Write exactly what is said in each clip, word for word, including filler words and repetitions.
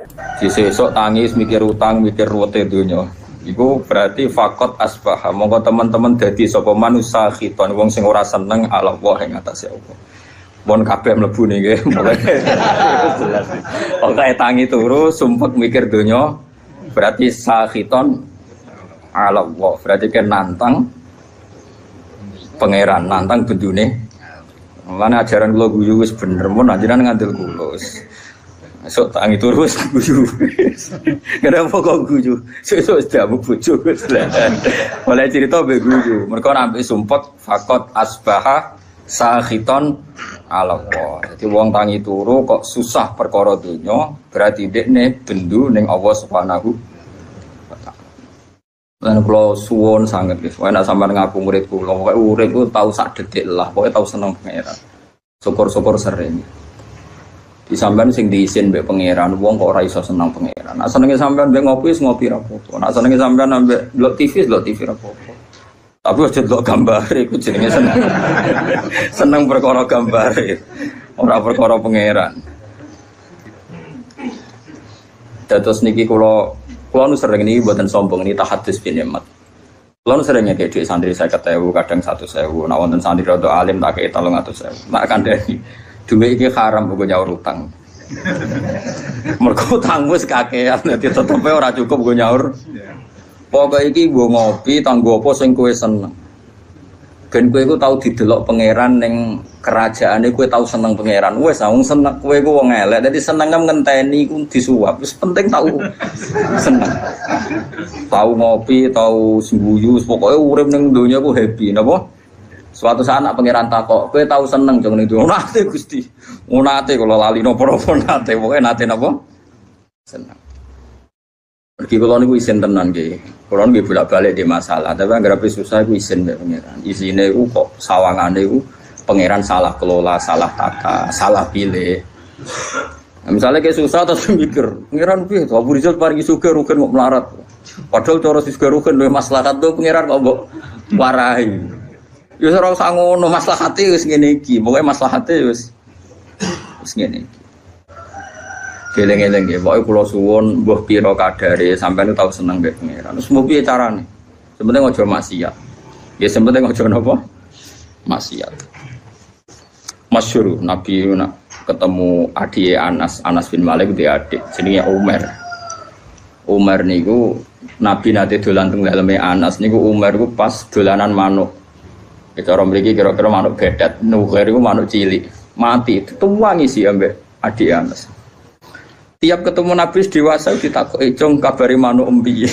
Di sesuk tangis mikir utang, mikir ruwete donya. Iku berarti fakot asbah. Monggo teman-teman dadi sapa manusa khiton wong sing ora seneng ala Allah ing atase Allah. Mon kabeh mlebu niki mulai jelas. Pokoke tangi turu sumpek mikir donya berarti sakhiton ala Allah. Berarti kan nantang pangeran, nantang bendune. Lan ajaran kula guyu wis bener mun anjenan ngandel kula. Sok tangi turu wis guyu. Kenapa kok guyu? Sesuk sedamu bojo wis lah. Oleh cerita be guyu. Mergo nampik sumpek fakot asbaha sakhiton ala Allah. Jadi wong tangi turu kok susah perkara donya, berarti dekne bendu ning Allah Subhanahu wa taala. Lan kula suwun sanget guys, nek sampean ngaku murid kula, pokoke urip ku tau sak detik lah, pokoke tau seneng pangeran. Syukur-syukur sering. Di sampean sing diisin mbek pangeran, wong kok ora iso seneng pangeran. Nek senenge sampean mbek ngopi wis ngopi ra apa-apa. Nek senenge sampean mbek delok T V, delok T V ra apa-apa. Tapi aja delok gambare iku jenenge seneng. Seneng perkara gambare. Ora perkara pangeran. Dados niki kula kula nu sering niki mboten sombong niki tahadus bin nikmat. Kula nu sering ngekek dhuwit santri lima puluh ribu kadang seratus ribu. Nek wonten santri rada alim tak kei tiga ratus ribu. Nek kandhani dhuwit iki haram kanggo nyaur utang. Mergo utang wis kakean dadi tetepe ora cukup kanggo nyaur. Pokoke iki nggo ngopi tanggo apa sing kowe seneng. Ben kowe iku tau didelok pangeran ning kerajaane kowe tau seneng pangeran. Wis wong seneng kowe iku wong elek. Dadi seneng ngenteni iku disuap. Wis penting tau seneng. Tau ngopi, tau sembuyu, pokoke urip ning donya ku happy napa? Suatu saat anak pangeran takok, kowe tau seneng jeng ning donya. Nate Gusti. Nate kula lali napa-napa nate. Pokoke nate napa? Seneng. Pergi kalau niku isin tenan nggih. Kalau nggih bolak-balik di masalah, tapi anggere susah iku isin mbek pangeran. Isine iku kok sawangane iku pangeran salah kelola, salah tata, salah pilih. Nah, misalnya kayak susah terus mikir, pangeran piye to Abu Rizal paringi sugih rugen kok melarat. Padahal cara sugih rugen duwe maslahat to pangeran kok mbok warahi. Ya ora usah ngono, maslahate wis ngene iki. Pokoke maslahate wis wis ngene iki. Geleng-geleng nggih, pokoke kula suwun mbuh pira kadare sampeyan tau seneng mbek pangeran. Terus mung piye carane? Sebenarnya aja maksiat. Ya sebenarnya aja napa? Maksiat. Masyhur Nabi nak ketemu adik Anas, Anas bin Malik dia adik jenenge Umar. Umar niku Nabi nate dolan teng daleme Anas niku Umar niku pas dolanan manuk. Cara mriki kira-kira manuk bedat, nuher iku manuk cilik. Mati, tuwangi sih ambek adik Anas. Tiap ketemu Nabi dewasa ditakoki jong kabari manuk empiye.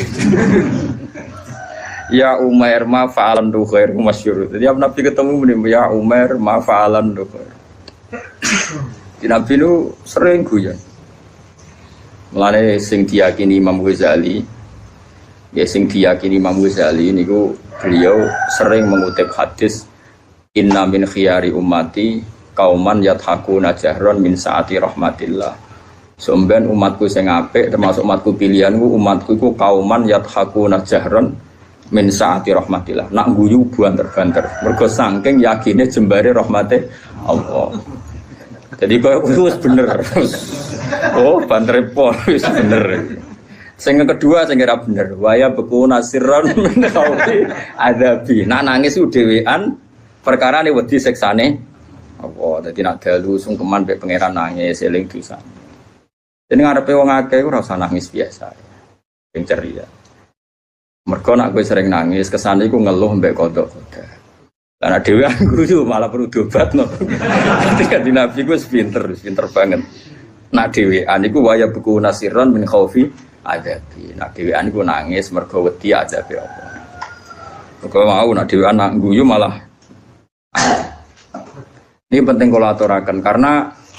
Ya Umar ma fa'alan nuher masyhur. Tiap Nabi ketemu muni ya Umar ma fa'alan nuher. Nabi nu sering guyon. Mulane sing diyakini Imam Ghazali, ya sing diyakini Imam Ghazali niku beliau sering mengutip hadis inna min khiyari ummati kauman yathakuna jahron min saati rahmatillah. Somben umatku sing apik termasuk umatku pilihanku umatku iku kauman yathakuna jahron min saati rahmatillah. Nak guyu banter-banter mergo saking yakine jembare rahmate Allah. Jadi kau wis bener. Oh, banter pol wis bener. Sing kedua sing ora bener. Waya beku nasirron menawi adabi. Nak nangis ku dhewean perkara ne wedi siksane apa. Dadi nak dalu sungkeman mek pangeran nangis eling dosa. Jadi ngarepe wong akeh ora usah nangis biasa. Sing ceria. Mergo nak kowe sering nangis kesane iku ngeluh mbek kodok-kodok. Karena dewi guru malah perlu dobatno. Ketika di Nabi gue pinter, pinter banget. Nak dewi aniku waya buku nasiron min khaufi adabi. Nak dewi aniku nangis mergo wedi adabi apa. Kalau mau nak dewi anak guyu malah. Ini penting kalau aturakan karena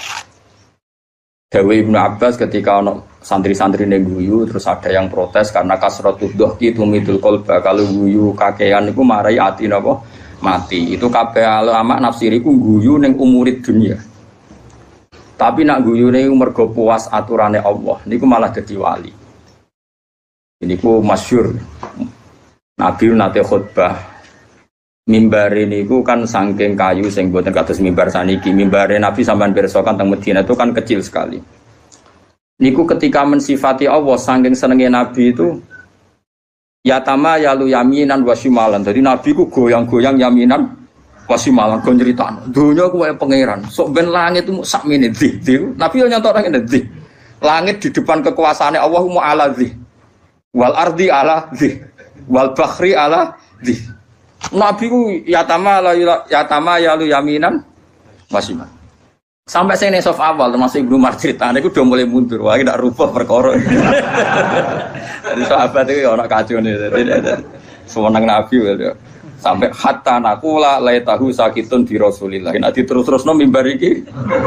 Dewi Ibnu Abbas ketika ono santri-santri guyu terus ada yang protes karena kasratud dhahki tumidul qalba. Kalau guyu kakean niku marai ati napa? Mati. Itu kabeh ulama nafsiri ku guyu ning umurid dunia. Tapi nak guyu ning mergo puas aturane Allah niku malah dadi wali. Ini ku masyhur. Nabi nate khutbah. Mimbar ini ku kan saking kayu sing boten kados mimbar saniki. Mimbar Nabi sampean pirsa kan teng Madinah itu kan kecil sekali. Niku ketika mensifati Allah saking senenge Nabi itu yatama yalu yaminan wasimalan. Jadi Nabi ku goyang-goyang yaminan wasimalan go nyritano. Donya ku kaya pangeran. Sok ben langit itu sak menit di. Nabi yo nyantok nang ndi. Langit di depan kekuasaane Allah mu ala dzi. Wal ardi ala dzi. Wal bakhri ala dzi. Nabi ku yatama yatama yalu yaminan wasimalan. Sampai saya nesof awal termasuk Ibnu Umar cerita, aku udah mulai mundur, wah tidak rubah perkara. Jadi sahabat itu orang kacau nih, semenang Nabi ya. Sampai hatta nakula laitahu sakitun di Rasulillah. Nanti terus-terus no mimbar iki.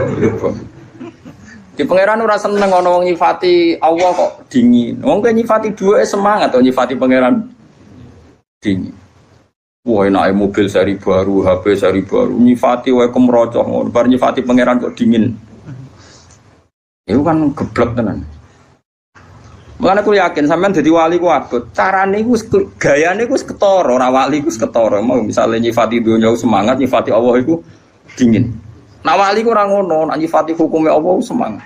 Di pangeran ora seneng ana wong nyifati Allah kok dingin. Wong kok nyifati dua semangat atau nyifati pangeran dingin. Wah enak mobil seri baru, H P seri baru, nyifati wae kemrocoh ngono, bar nyifati pangeran kok dingin. Itu kan geblek tenan. Mulane aku yakin sampean dadi wali ku abot. Carane iku gayane iku wis ketara, ora wali iku wis ketara. Mau misale nyifati donya semangat, nyifati Allah iku dingin. Nah wali ku ora ngono, nek nyifati hukume Allah semangat.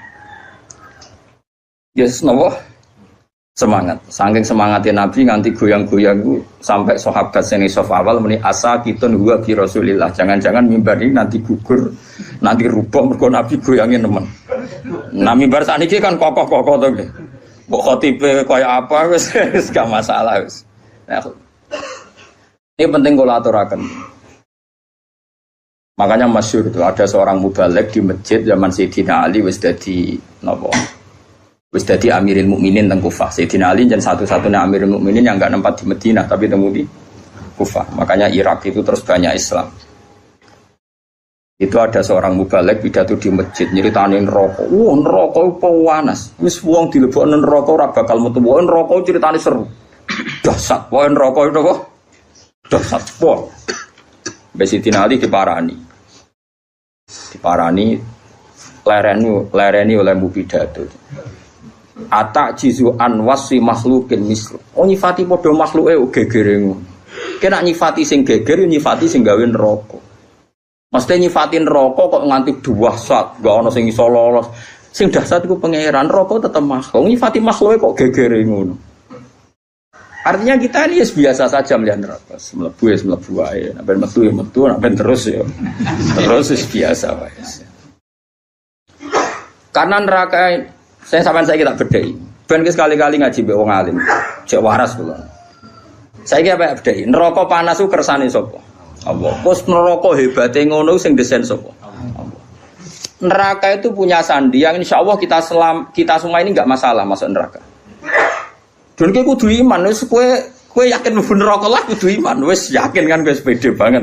Yes, nopo? Semangat, saking semangatnya Nabi nganti goyang-goyang itu sampai sahabat seni sof awal meni asa kitun huwa bi Rasulillah. Jangan-jangan mimbar ini nanti gugur, nanti rubuh mergo Nabi goyangin teman. Nah mimbar saniki kan kokoh-kokoh to nggih. Mbok khotibe kaya apa wis wis gak masalah wis. Nah, ini penting kula aturaken. Makanya masyhur itu ada seorang mubalek di masjid zaman Sayyidina Ali wis dadi napa? Wis dadi Amirul Mukminin teng Kufah. Sayyidina Ali dan satu-satunya Amirul Mukminin yang enggak nempat di Madinah tapi temu di Kufah. Makanya Irak itu terus banyak Islam. Itu ada seorang mubalek pidato di masjid nyritani neraka. Wah, neraka apa panas. Wis wong dilebokno neraka ora bakal metu. Wong neraka critane seru. Dahsyat. Wong neraka itu kok dahsyat. Wah. Sayyidina Ali diparani. Diparani lereni lereni oleh mubidato. Atak jizu an wasi makhlukin mislu. Oh nyifati padha makhluke gegere ngono. Kena nyifati sing geger nyifati sing gawe neraka. Mesti nyifati neraka kok nganti dahsyat, gak ana sing iso lolos. Sing dahsyat iku pangeran, neraka tetep makhluk. Nyifati makhluke kok gegere ngono. Artinya kita ini biasa saja melihat neraka. Mlebu ya mlebu wae, nek metu ya metu, nek terus ya. Terus biasa wae. Karena neraka saya sampean saya kita bedai. Ben sekali-kali ngaji mbek wong alim. Cek waras kula. Saiki apa bedai? Neraka panas ku kersane sapa? Allah. Pos neraka hebate ngono sing desain sapa? Allah. Neraka itu punya sandi yang insyaallah kita selam, kita semua ini enggak masalah masuk neraka. Dan kowe kudu iman wis kowe kowe yakin mlebu neraka lah kudu iman. Wis yakin kan wis pede banget.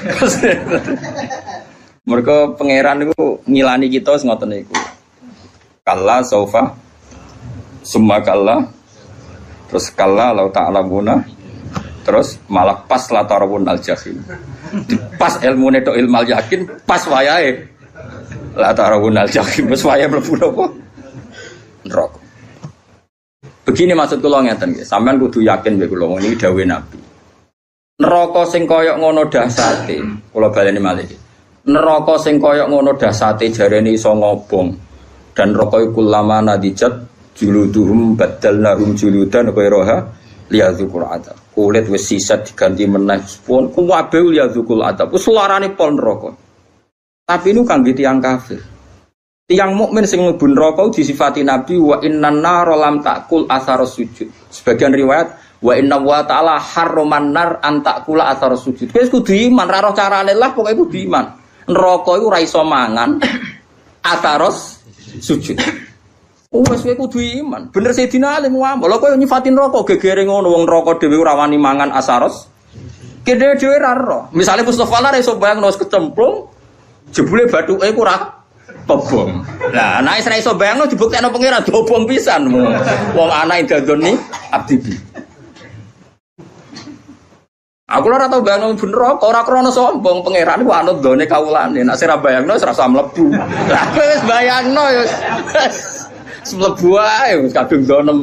Mergo pangeran niku ngilani kita wis ngoten niku. Kalla saufa summa kalla terus kalla lau ta'lamuna terus malah pas la tarawun al jahim pas ilmune tok ilmal yakin pas wayahe la tarawun al jahim wis wayahe mlebu napa neraka. Begini maksud kula ngeten nggih, sampean kudu yakin mek kula niki dawuhe Nabi. Neraka sing kaya ngono dahsate, kula baleni malih. Neraka sing kaya ngono dahsate jarene iso ngobong. Dan rokoi kulama nadijat juluduhum badalnahum juludan ghairaha liyadzuqul adab. Kulit wis sisat diganti meneh pun kuwabe liyadzuqul adab. Wis larane pol neraka. Tapi nu kangge tiyang kafir. Tiyang mukmin sing mlebu neraka disifati Nabi wa innan nar lam taqul atharas sujud. Sebagian riwayat wa inna wa ta'ala harraman nar an taqula atharas sujud. Wis kudu iman, ra roh carane lah pokoke kudu iman. Neraka iku ora iso mangan atharas sujud. Oh wis kowe kudu iman. Bener Sayyidina Ali ngomong, lha kowe nyifati neraka gegere ngono wong neraka dhewe ora wani mangan asaros. Kene dhewe ra ero. Misale Mustofa ora iso bayangno wis kecemplung, jebule bathuke ku ora tobong. Lah nek wis ra iso bayangno dibuktekno pangeran dobong pisan. Wong anak dadoni abdi. Aku ora tau bayangno bener kok ora krana sombong pangeran ku anut done kawulane. Nek sira bayangno wis rasa mlebu. Lah kowe wis bayangno ya wis mlebu ae wis kadung donem.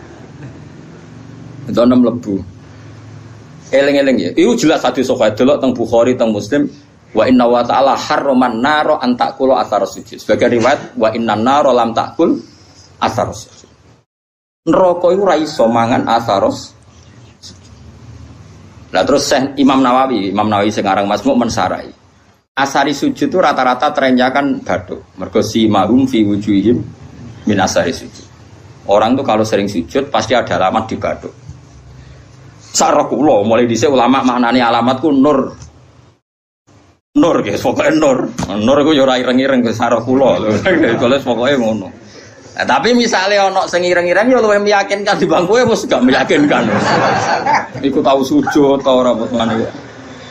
Donem mlebu. Eling-eling ya. Iku jelas hadis sahih delok teng Bukhari teng Muslim wa inna wa ta'ala harraman naro an taqulu athar sujud. Sebagai riwayat wa innan naro lam taqul asaros. Neraka iku ora iso mangan asaros. Lah terus Syekh Imam Nawawi, Imam Nawawi sing aran Masmu' mensarai. Asari sujud itu rata-rata trennya kan bathuk. Mergo si mahum fi wujuhihim min asari sujud. Orang tuh kalau sering sujud pasti ada alamat di bathuk. Sarah kula mulai dhisik ulama maknane alamatku nur. Nur guys, pokoknya nur. Nur iku yo ora ireng-ireng ke sarah kula lho. Terus pokoke ngono. Nah, tapi misalnya ono sing ireng-ireng ya luwih meyakinkan di bangku wis gak meyakinkan. Iku tahu sujud ta ora ngene.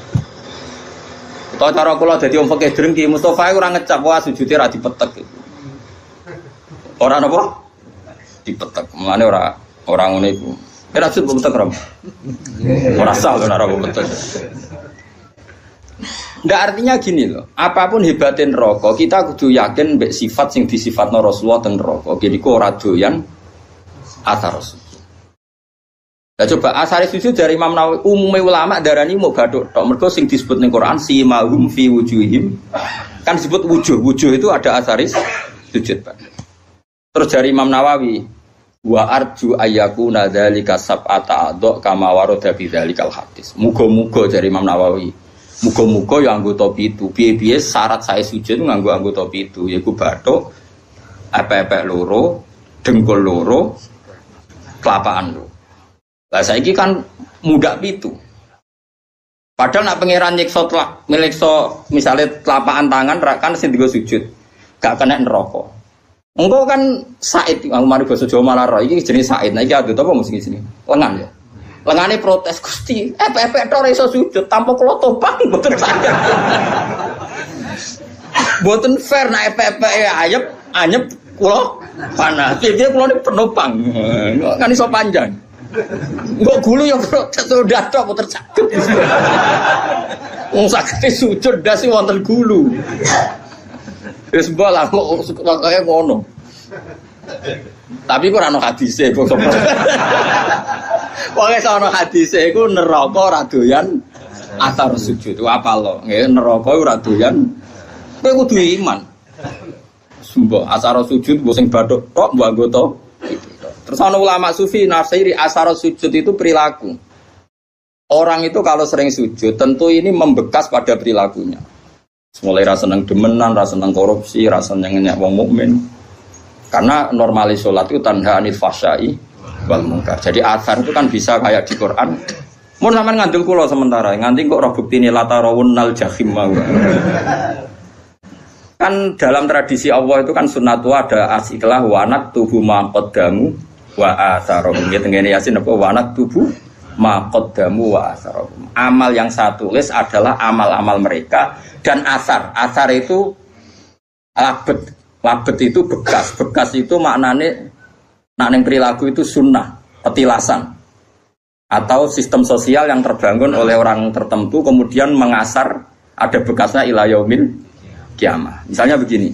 Tau cara kula dadi wong fikih drengki Mustofa ora ngecap wah sujude ra dipetek. Ora napa? Dipetek. Mulane ora ora ngono iku. Ora sujud petek ora. Ora sah ora petek. Ndak artinya gini loh, apapun hebatin neraka, kita kudu yakin mbek sifat sing disifatno Rasulullah teng neraka. Jadi ku ora doyan asar sujud. Lah coba asar sujud dari Imam Nawawi, umume ulama darani mau bathuk tok. Mergo sing disebut ning Quran si mahum fi wujuhim. Kan disebut wujuh, wujuh itu ada asaris sujud, Pak. Terus dari Imam Nawawi, wa arju ayyakuna dzalika sab'ata adha kama warada bi dzalikal hadis. Muga-muga dari Imam Nawawi. Muga-muga ya anggota pitu. Piye-piye syarat saya sujud nganggo anggota pitu yaiku bathuk, epek-epek loro, dengkul loro, kelapaan loro. Lah saiki kan mudak pitu. Padahal nak pangeran nyiksa tlak, miliksa misale telapakan tangan kan sing digo sujud. Gak kena neraka. Engko kan Said, aku mari basa Jawa malah ro iki jenenge Said. Nah iki adut apa mesti sini? Lengan ya. Lengane protes Gusti, epek-epek tok ora iso sujud tanpa kula topang mboten saged. Mboten fair nek epek-epek ayep anyep kula panas. Piye kula niku penopang. Kan iso panjang. Enggak gulu ya protes udah tok mboten saged. Wong saged sujud dasi wonten gulu. Wis bola kok kaya ngono. Tapi kok ora ono hadise kok. Pokoke sono hadise iku neraka ora doyan atar sujud. Apa lo? Nggih neraka ora doyan. Kowe kudu iman. Sumbo asar sujud mbok sing bathuk tok mbok anggota. Terus ana ulama sufi nafsiri asar sujud itu perilaku. Orang itu kalau sering sujud tentu ini membekas pada perilakunya. Mulai rasa seneng demenan, rasa seneng korupsi, rasa seneng nyak wong mukmin. Karena normalis sholat itu tanha anil fahsyai wal munkar. Jadi asar itu kan bisa kayak di Quran. Mun sampean ngandel kula sementara, nganti kok ora buktine latarawunnal jahim mau. Kan dalam tradisi Allah itu kan sunnatu ada asiklah wanak tubuh ma qaddamu wa atharum. Nggih tengene Yasin apa wanak tubuh ma qaddamu wa atharum. Amal yang saya tulis adalah amal-amal mereka dan asar. Asar itu labet. Labet itu bekas. Bekas itu maknane nak ning perilaku itu sunnah, petilasan. Atau sistem sosial yang terbangun oleh orang tertentu kemudian mengasar ada bekasnya ila yaumil kiamah. Misalnya begini.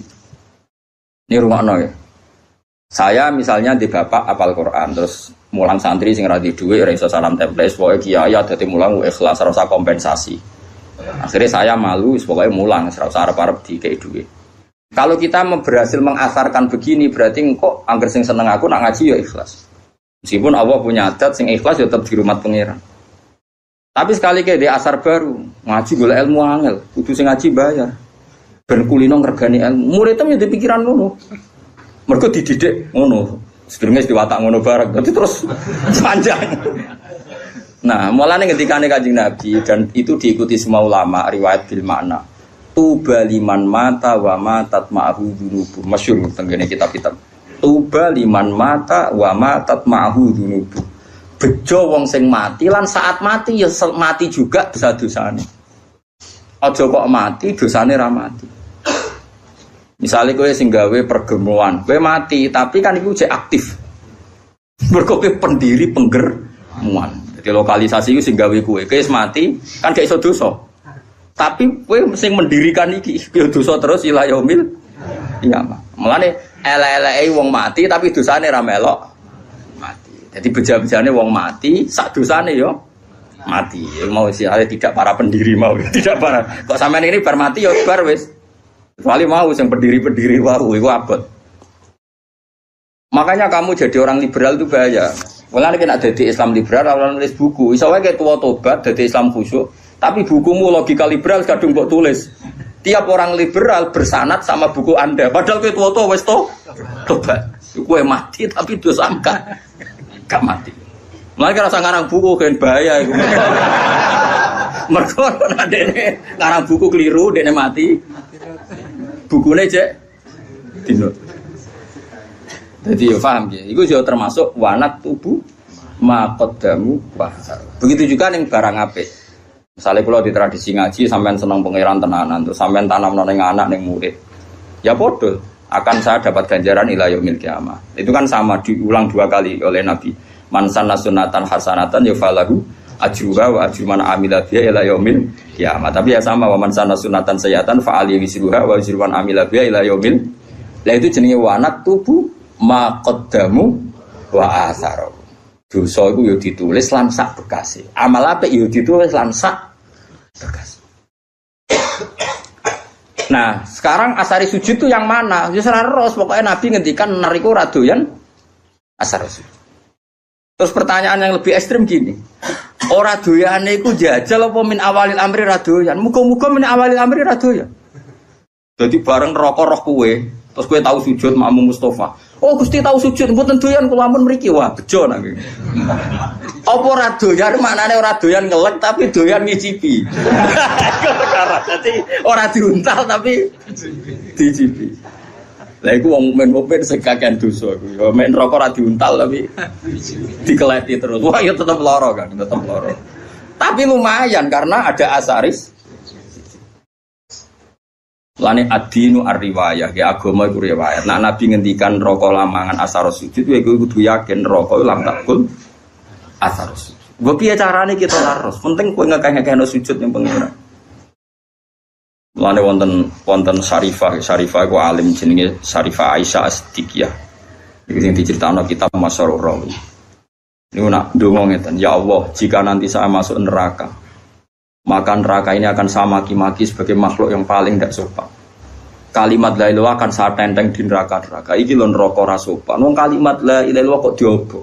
Ini rungokno ya. Saya misalnya di bapak apal Quran terus mulang santri sing ra di dhuwit ora iso salam temples pokoke kiai dadi mulang ikhlas ora usah kompensasi. Akhirnya saya malu pokoke mulang ora usah arep-arep dikei dhuwit. Kalau kita berhasil mengasarkan begini berarti kok angger sing seneng aku nak ngaji ya ikhlas. Meskipun Allah punya adat sing ikhlas ya tetap di rumah pangeran. Tapi sekali ke di asar baru ngaji golek ilmu angel, kudu sing ngaji bayar. Ben kulino ngregani ilmu. Muridnya yo dipikiran ngono. Mergo dididik ngono. Sedurunge diwatak ngono bareng. Dadi terus panjang. Nah, mulane ngendikane Kanjeng Nabi dan itu diikuti semua ulama riwayat bil makna. Tuba liman mata wa matat ma'ahu dunubu. Masyhur tenggene kitab-kitab. Tuba liman mata wa matat ma'ahu dunubu. Bejo wong sing mati lan saat mati ya mati juga dosa-dosane. Aja kok mati dosane ra mati. Misalnya kowe sing gawe pergemuan, kowe mati tapi kan iku cek aktif. Mergo kowe pendiri penggermuan. Jadi lokalisasi iku sing gawe kowe, kowe wis mati kan gak iso dosa. Tapi kowe sing mendirikan iki yo dosa terus ila yaumil kiamah. Mulane elek-eleke wong mati tapi dosane ra melok mati. Jadi beja-bejane wong mati sak dosane yo mati. Mau siale tidak para pendiri mau, tidak para. Kok sampean ini bar mati yo bar wis. Kecuali mau sing pendiri-pendiri wau iku abot. Makanya kamu jadi orang liberal itu bahaya. Mulane kena dadi Islam liberal ora nulis buku. Iso wae tua tobat dadi Islam khusyuk, tapi bukumu logika liberal kadung mbok tulis. Tiap orang liberal bersanad sama buku Anda. Padahal kowe tua-tua wis to tobat. Kowe mati tapi dosa enggak. Enggak mati. Mulane rasa ngarang buku kan bahaya iku. Mergo nek dene ngarang buku keliru dene mati. Bukune cek dino. Jadi ya paham ya, itu juga termasuk wanat tubuh makodamu bahar. Begitu juga nih barang apik. Misalnya kalau di tradisi ngaji sampean senang pangeran tenanan, terus sampean tanam neng anak neng murid, ya bodoh akan saya dapat ganjaran ila yaumil qiyamah. Itu kan sama diulang dua kali oleh Nabi. Man sanna sunatan hasanatan yufalahu ajruha wa ajru man amila biha ila yaumil qiyamah. Tapi ya sama wa man sanna sunatan sayyatan fa ali wisruha wa ajru man amila biha ila yaumil. Lah itu jenenge wanat tubuh maqaddamu wa atharu. Dosa iku ya ditulis lan sak bekase. Amal apik ya ditulis lan sak bekase. Nah, sekarang asari sujud itu yang mana? Ya seros pokoknya Nabi ngendikan nariku radoyan asar sujud. Terus pertanyaan yang lebih ekstrim gini. Ora doyane iku jajal apa min awalil amri radoyan? Muga-muga min awalil amri radoyan. Jadi bareng rokok roh kowe, terus kowe tahu sujud makmum Mustafa. Oh Gusti tahu sujud, mboten doyan kula ampun mriki. Wah, bejo nang iki. Apa ora doyan maknane ora doyan ngelek tapi doyan ngicipi. Dadi ora diuntal tapi dicipi. Lah iku wong mukmin sing kakean dosa iku. Ya men rokok ora diuntal tapi dikeleti terus. Wah, ya tetep lara kan, tetep lara. Tapi lumayan karena ada asaris. Lane adinu ar-riwayah, ya agama iku riwayat. Nah Nabi ngendikan rokok lamangan asar sujud, ya iku kudu yakin rokok lam takul asar sujud. Gue piye carane kita laros? Penting kowe ngekeh-ngekehno sujud yang pengira. Lane wonten wonten Syarifah, Syarifah iku alim jenenge Syarifah Aisyah As-Siddiqiyah. Iki sing diceritakno kitab Masyarur Rawi. Niku nak ndonga ngeten, ya Allah, jika nanti saya masuk neraka, maka neraka ini akan saya maki-maki sebagai makhluk yang paling tidak sopan. Kalimat la ilaha akan saya tenteng di neraka-neraka. Iki lho neraka ora sopan. Wong kalimat la ilaha kok diobo.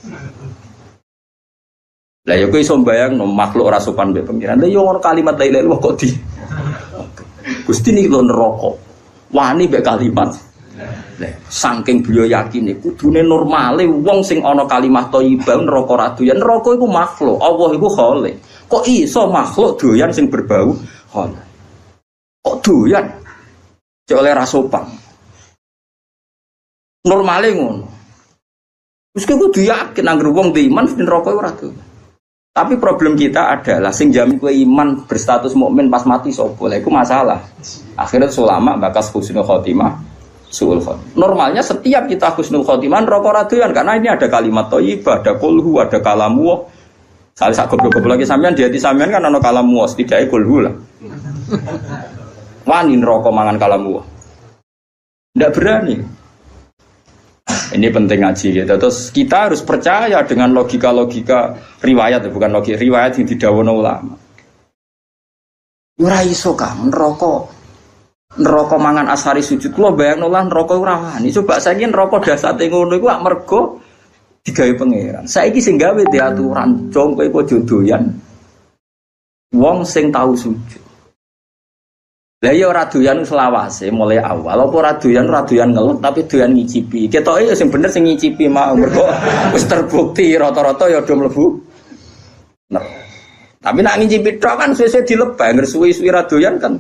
Lah ya kowe iso mbayangno makhluk ora sopan mbek pengiran. Lah yo ngono kalimat la ilaha kok di. Gusti niki lho neraka. Wani mbek kalimat. Lah saking beliau yakin iku kudune normale wong sing ana kalimat thayyibah neraka ora doyan. Neraka iku makhluk, Allah iku khalik. Kok iso makhluk doyan sing berbau hal? Kok doyan? Cek oleh rasopan. Normale ngono. Wis kudu yakin anggere wong di iman mesti neraka ora doyan. Tapi problem kita adalah sing jamin kowe iman berstatus mukmin pas mati sapa? Lha iku masalah. Akhirnya ulama bakas husnul khotimah, suul khotimah. Normalnya setiap kita husnul khotimah neraka ora doyan karena ini ada kalimat thayyibah, ada kulhu, ada kalamu. Salah sak goblok-goblok lagi sampean di hati sampean kan ana kalamu was tidake kulhu lah. Wani neraka mangan kalamu. Ndak berani. Ini penting ngaji gitu. Terus kita harus percaya dengan logika-logika riwayat, bukan logika riwayat yang didhawuhna ulama. Ora iso kan neraka. Neraka mangan asari sujud. Kula bayangno lah neraka ora wani. Coba saiki neraka dasate ngono iku mergo digawe pangeran. Saiki sing gawe diaturan jong kowe aja doyan wong sing tau sujud. Lah ya ora doyan selawase mulai awal, apa ora doyan ora doyan ngelut tapi doyan ngicipi. Ketoke ya sing bener sing ngicipi mau mergo wis terbukti rata-rata ya do mlebu. Nah. Tapi nek ngicipi tok kan suwe-suwe dilebah, ngresuwi-suwi ra doyan kan.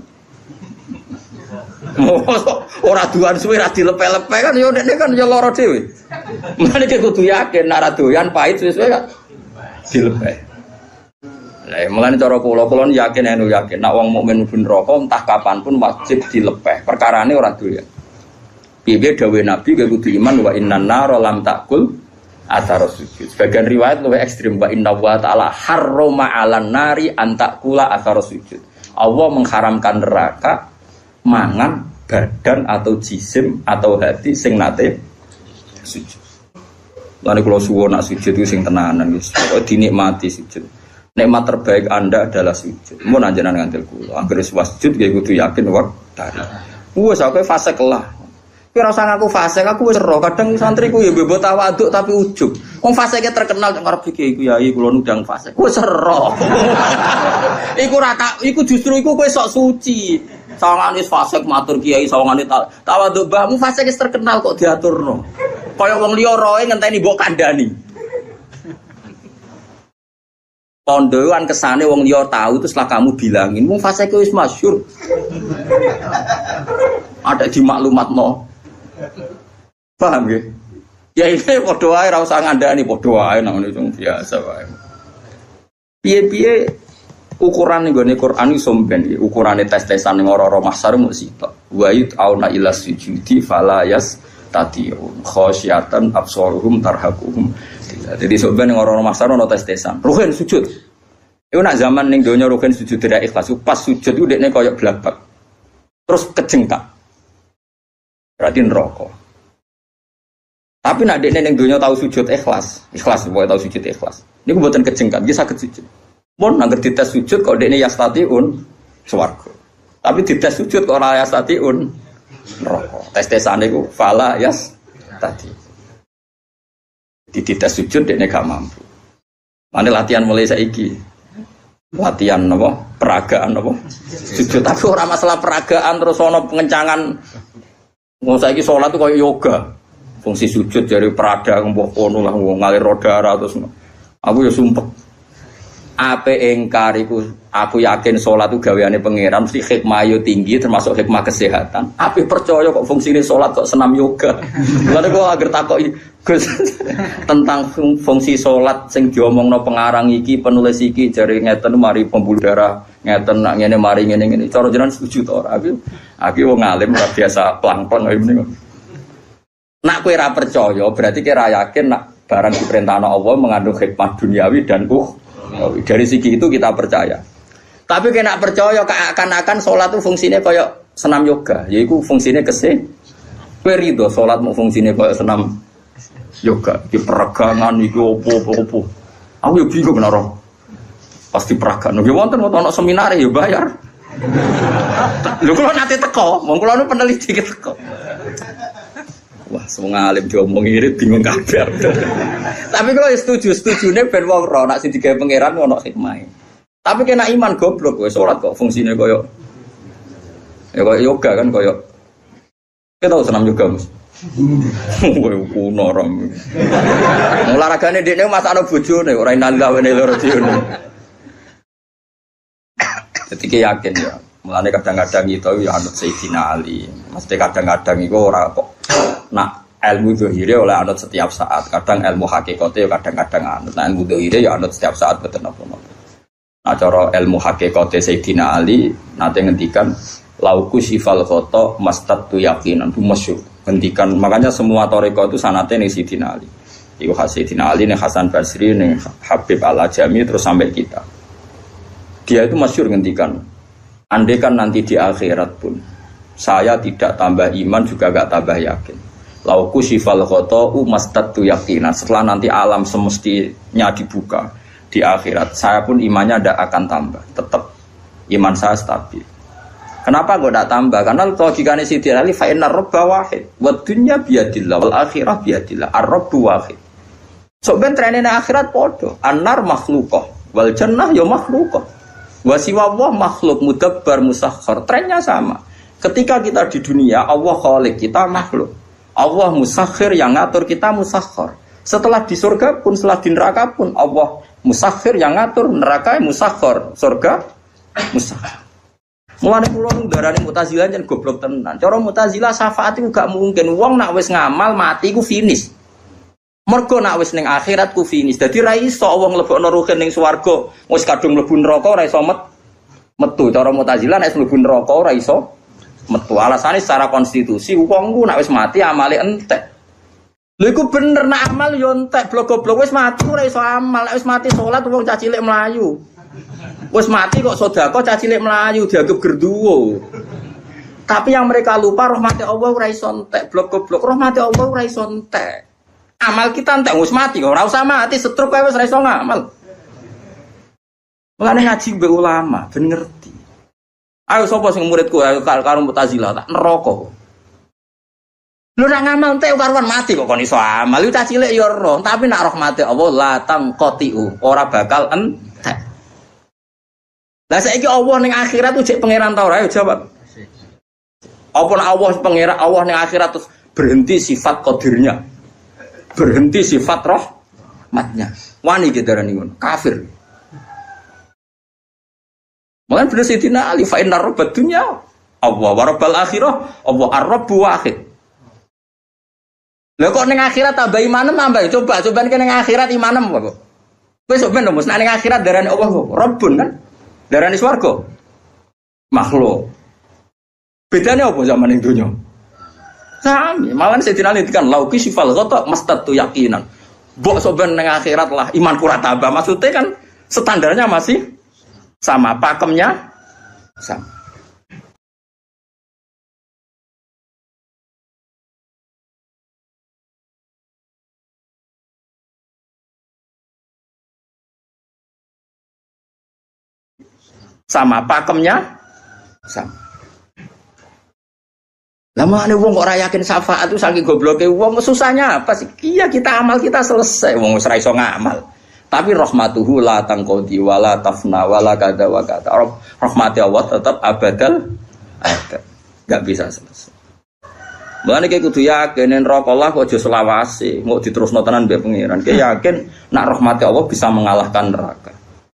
Ora doyan suwe ra dilepe-lepe kan ya ndekne kan ya lara dhewe. Mane kudu yakin nek ra doyan pahit suwe-suwe kan dilepe. Lah mulane cara kula kula yakin anu yakin nek wong mukmin mlebu neraka entah kapan pun wajib dilepeh. Perkarane ora doyan. Piye dawuh Nabi kudu iman wa innan nar lam takul athar sujud. Sebagian riwayat luwih ekstrem wa inna wa ta'ala harrama 'alan nari an takula athar sujud. Allah mengharamkan neraka mangan badan atau jisim atau hati sing nate sujud. Lan kula suwun nak sujud ku sing tenanan wis kok dinikmati sujud. Nikmat terbaik Anda adalah sujud. Mun anjenan ngantil kula, anggere sujud nggih kudu yakin waktari. Wes aku fase kelah. Kira usah ngaku fasik, aku wis ero. Kadang santriku ya mbok tawaduk tapi ujug. Wong fasike terkenal nek ngarep iki iku yai kula nundang fasik. Wis ero. Iku ra iku justru iku kowe sok suci. Sawangane fasik matur kiai, sawangane tawaduk mbahmu fasik wis terkenal kok diaturno. Kaya wong liya roe ngenteni mbok kandhani. Pondoan kesane wong liya tahu terus lah kamu bilangin, wong fasike wis masyhur. Ada di maklumatno. Paham ya? Ya ini padha wae ora usah ngandani padha wae nang ngene biasa wae. Piye-piye ukuran nggone Quran iso mben iki, ukurane tes-tesan ning ora-ora mahsyar mung sitok. Wa auna ila sujudi fala yas tatiun khasyatan absaruhum tarhaquhum. Jadi sampeyan ning ora-ora mahsyar ono tes-tesan. Ruhin sujud. Iku nak zaman ning donya ruhin sujud tidak ikhlas, pas sujud ku dekne koyo blabak. Terus kejengkak. Berarti neraka. Tapi nak dekne ning donya tahu sujud ikhlas, ikhlas pokoke tahu sujud ikhlas. Niku mboten kejengkat, nggih saged sujud. Mun nang dites sujud kok dekne yastatiun swarga. Tapi dites sujud kok ora yastatiun neraka. Tes-tesane iku fala yas tadi. Dites sujud dekne gak mampu. Mane latihan mulai saiki. Latihan napa? Peragaan napa? Sujud tapi ora masalah peragaan terus ana pengencangan. Wong saiki salat itu kaya yoga. Fungsi sujud dari perada mbok kono lah wong ngalir darah terus. Aku ya sumpek. Ape engkar iku aku yakin salat itu gaweane pangeran mesti hikmah yo tinggi termasuk hikmah kesehatan. Ape percaya kok fungsine salat kok senam yoga. Lha kok agar takoki Gus tentang fungsi salat sing diomongno pengarang iki penulis iki jare ngeten mari pembuluh darah ngeten nak ngene mari ngene ngene. Cara jenengan setuju to ora? Aku aku wong alim ora biasa plang-plang ngene. Nak kowe ora percaya berarti kowe yakin nak barang diperintahno Allah mengandung hikmah duniawi dan uh dari segi itu kita percaya. Tapi kena percaya akan-akan sholat itu fungsinya kayak senam yoga, yaitu fungsinya keseh. Kowe rido sholat mau fungsinya kayak senam yoga, di peregangan itu opo-opo. Aku ya bingung naro. Pasti peragan. Nggih wonten wonten seminar ya bayar. Lho kula nate teko, wong kula nu peneliti teko. Wah, semua alim diomong irit bingung kabeh. Tapi kalau setuju, setujune ben wong ora nek sing digawe pangeran ono hikmahe. Tapi kena iman goblok kowe salat kok fungsine koyo ya koyo yoga kan koyo. Kita tahu senam yoga, Mas. Kowe kuno rom. Olahragane dekne masakno bojone ora inalillah wa inna ilaihi raji'un. Jadi yakin ya. Mulane kadang-kadang itu ya anut Sayyidina Ali. Mesti kadang-kadang iku ora kok nak ilmu zahire oleh anut setiap saat. Kadang ilmu hakikate ya kadang-kadang anut. Nah ilmu zahire ya anut setiap saat boten apa-apa. Nah cara ilmu hakikate Sayyidina Ali nate ngendikan lauku sifal khata mastatu yaqinan itu masyhur. Ngendikan makanya semua toriko itu sanate ning Sayyidina Ali. Iku Sayyidina Ali ning Hasan Basri ning Habib Al-Ajami terus sampai kita. Dia itu masyhur ngendikan andai kan nanti di akhirat pun saya tidak tambah iman juga gak tambah yakin. Lauku sifal khota'u mastatu yakinan. Setelah nanti alam semestinya dibuka di akhirat, saya pun imannya tidak akan tambah. Tetap iman saya stabil. Kenapa kok tidak tambah? Karena logikanya Sayyidina Ali fa innar rabba wahid wa dunya biyadillah wal akhirah biyadillah. Ar-rabbu wahid. So ben trenene akhirat podo. An-nar makhluqah wal jannah ya makhluqah. Wa siwa Allah makhluk mudabbar musakhkhar. Trennya sama. Ketika kita di dunia, Allah khalik, kita makhluk. Allah musakhir yang ngatur, kita musakhkhar. Setelah di surga pun, setelah di neraka pun, Allah musakhir yang ngatur, neraka musakhkhar, surga musakhkhar. Mulane kula ndarani Mu'tazilah jan goblok tenan. Cara Mu'tazilah syafaat iku gak mungkin. Wong nak wis ngamal mati ku finish. Mergo nak wis ning akhirat ku finish. Dadi ra iso wong mlebokno ruhin ning swarga, wis kadung mlebu neraka ora iso met metu. Cara Mu'tazilah nek mlebu neraka ora iso metu. Alasane secara konstitusi wong ku nek wis mati amale entek. Lha iku bener nak amal yo entek, blok-blok wis mati ora iso amal. Nek wis mati salat wong cah cilik mlayu. Wis mati kok sedekah cah cilik mlayu dianggap gerduwo. Tapi yang mereka lupa rahmat Allah ora iso entek, blok-blok rahmat Allah ora iso entek. Amal kita entek wis mati kok ora usah mati setruk kowe wis ora iso ngamal. Mulane ngaji mbek ulama ben ngerti. Ayo sapa sing muridku ayo karo Mu'tazilah tak neraka. Lu ora ngamal entek karuan mati kok kon iso amal. Lu cah cilik ya roh, tapi nak rahmate Allah la tangqatiu, ora bakal entek. Lah saiki Allah ning akhirat tuh jek pangeran ta ora? Ayo jawab. Apa nak Allah pangeran Allah ning akhirat terus berhenti sifat qadirnya. Berhenti sifat rahmatnya. Wani gedarani ngono, kafir. Mulane bener Sidina Ali fa inna rabbad dunya Allah wa rabbal akhirah Allah ar-rabbu wahid. Lah kok ning akhirat tambah imanem tambah. Coba coba ning akhirat imanem kok. Wis sok ben nek ning akhirat darane Allah kok Rabbun kan. Darane swarga. Makhluk. Bedane apa zaman ning donya? Sami, malah Sayyidina Ali kan lauki sifal ghata mastatu yaqinan. Mbok sok ben ning akhirat lah iman kurat tambah. Maksudnya kan standarnya masih sama, pakemnya sama. Sama pakemnya sama. Lama nih wong kok ora yakin syafaat itu saking gobloke wong susahnya apa sih? Iya kita amal kita selesai wong wis ra iso ngamal. Tapi rahmatuhu la tangqadi wala tafna wala kada wa kada. Rahmati Allah tetap abadal ada. Enggak bisa selesai. Mulane iki kudu yakin neraka Allah kok aja selawase, mau diterusno tenan mbek pangeran. Ki yakin nak rahmati Allah bisa mengalahkan neraka.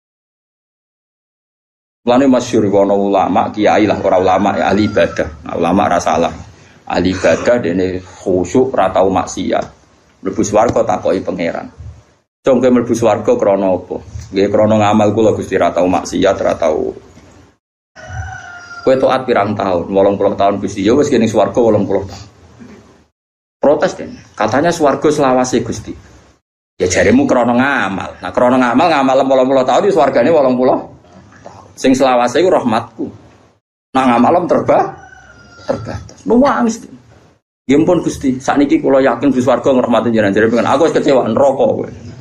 Mulane masyhur ana ulama kiai lah ora ulama ya ahli ibadah. Nah, ulama ra salah. Ahli ibadah dene khusyuk ra tau maksiat. Mlebu swarga takoki pangeran. Cung ke mlebu swarga krana apa? Nggih krana ngamal kula Gusti ra tau maksiat, ra tau. Kowe taat pirang tahun? wolong puluh tahun Gusti. Ya wis kene swarga wolong puluh tahun. Protes den. Katanya swarga selawase Gusti. Ya jaremu krana ngamal. Nah krana ngamal ngamal wolong puluh tahun di swargane wolong puluh. Sing selawase iku rahmatku. Nang ngamalem terbah terbatas. Nuwangis. Ya ampun Gusti, sakniki kula yakin di swarga ngrahmati jenengan. Jare pengen aku wis kecewa neraka kowe.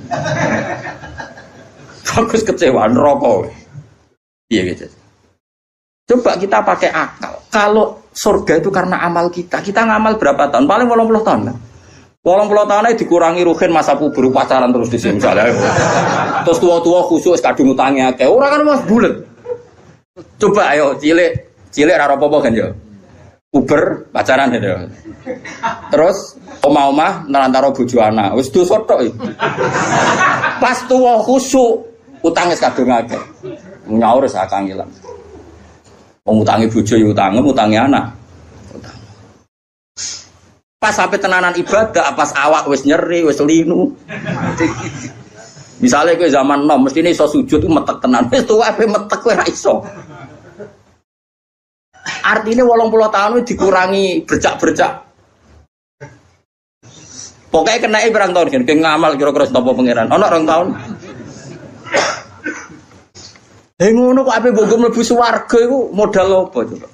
Aku wis kecewa neraka kowe. Iya gitu. Coba kita pakai akal. Kalau surga itu karena amal kita, kita ngamal berapa tahun? Paling wolong puluh tahun lah. wolong puluh tahun aja dikurangi ruhin masa puber pacaran terus di sini misalnya. Terus tua-tua khusus kadung utangnya akeh. Ora kan Mas bulet. Coba ayo cilik, cilik ra apa-apa kan ya. Uber pacaran ya. Terus omah-omah nelantaro bojo anak. Wis dosa tok iki. Pas tuwa khusuk utang wis kadung akeh. Nyaur wis akang ilang. Wong utangi bojo ya utange, utangi anak. Utang. Pas sampai tenanan ibadah, pas awak wis nyeri, wis linu. Misalnya kowe zaman nom mesti iso sujud ku metek tenan. Wis tuwa ape metek kowe ra iso. Artinya wolong puluh tahun itu dikurangi bercak-bercak. Pokoknya kena berang tahun kan, kayak ngamal kira-kira stop pangeran. Ono orang tahun. Hei ngono kok ape mbok mlebu swarga iku modal apa coba?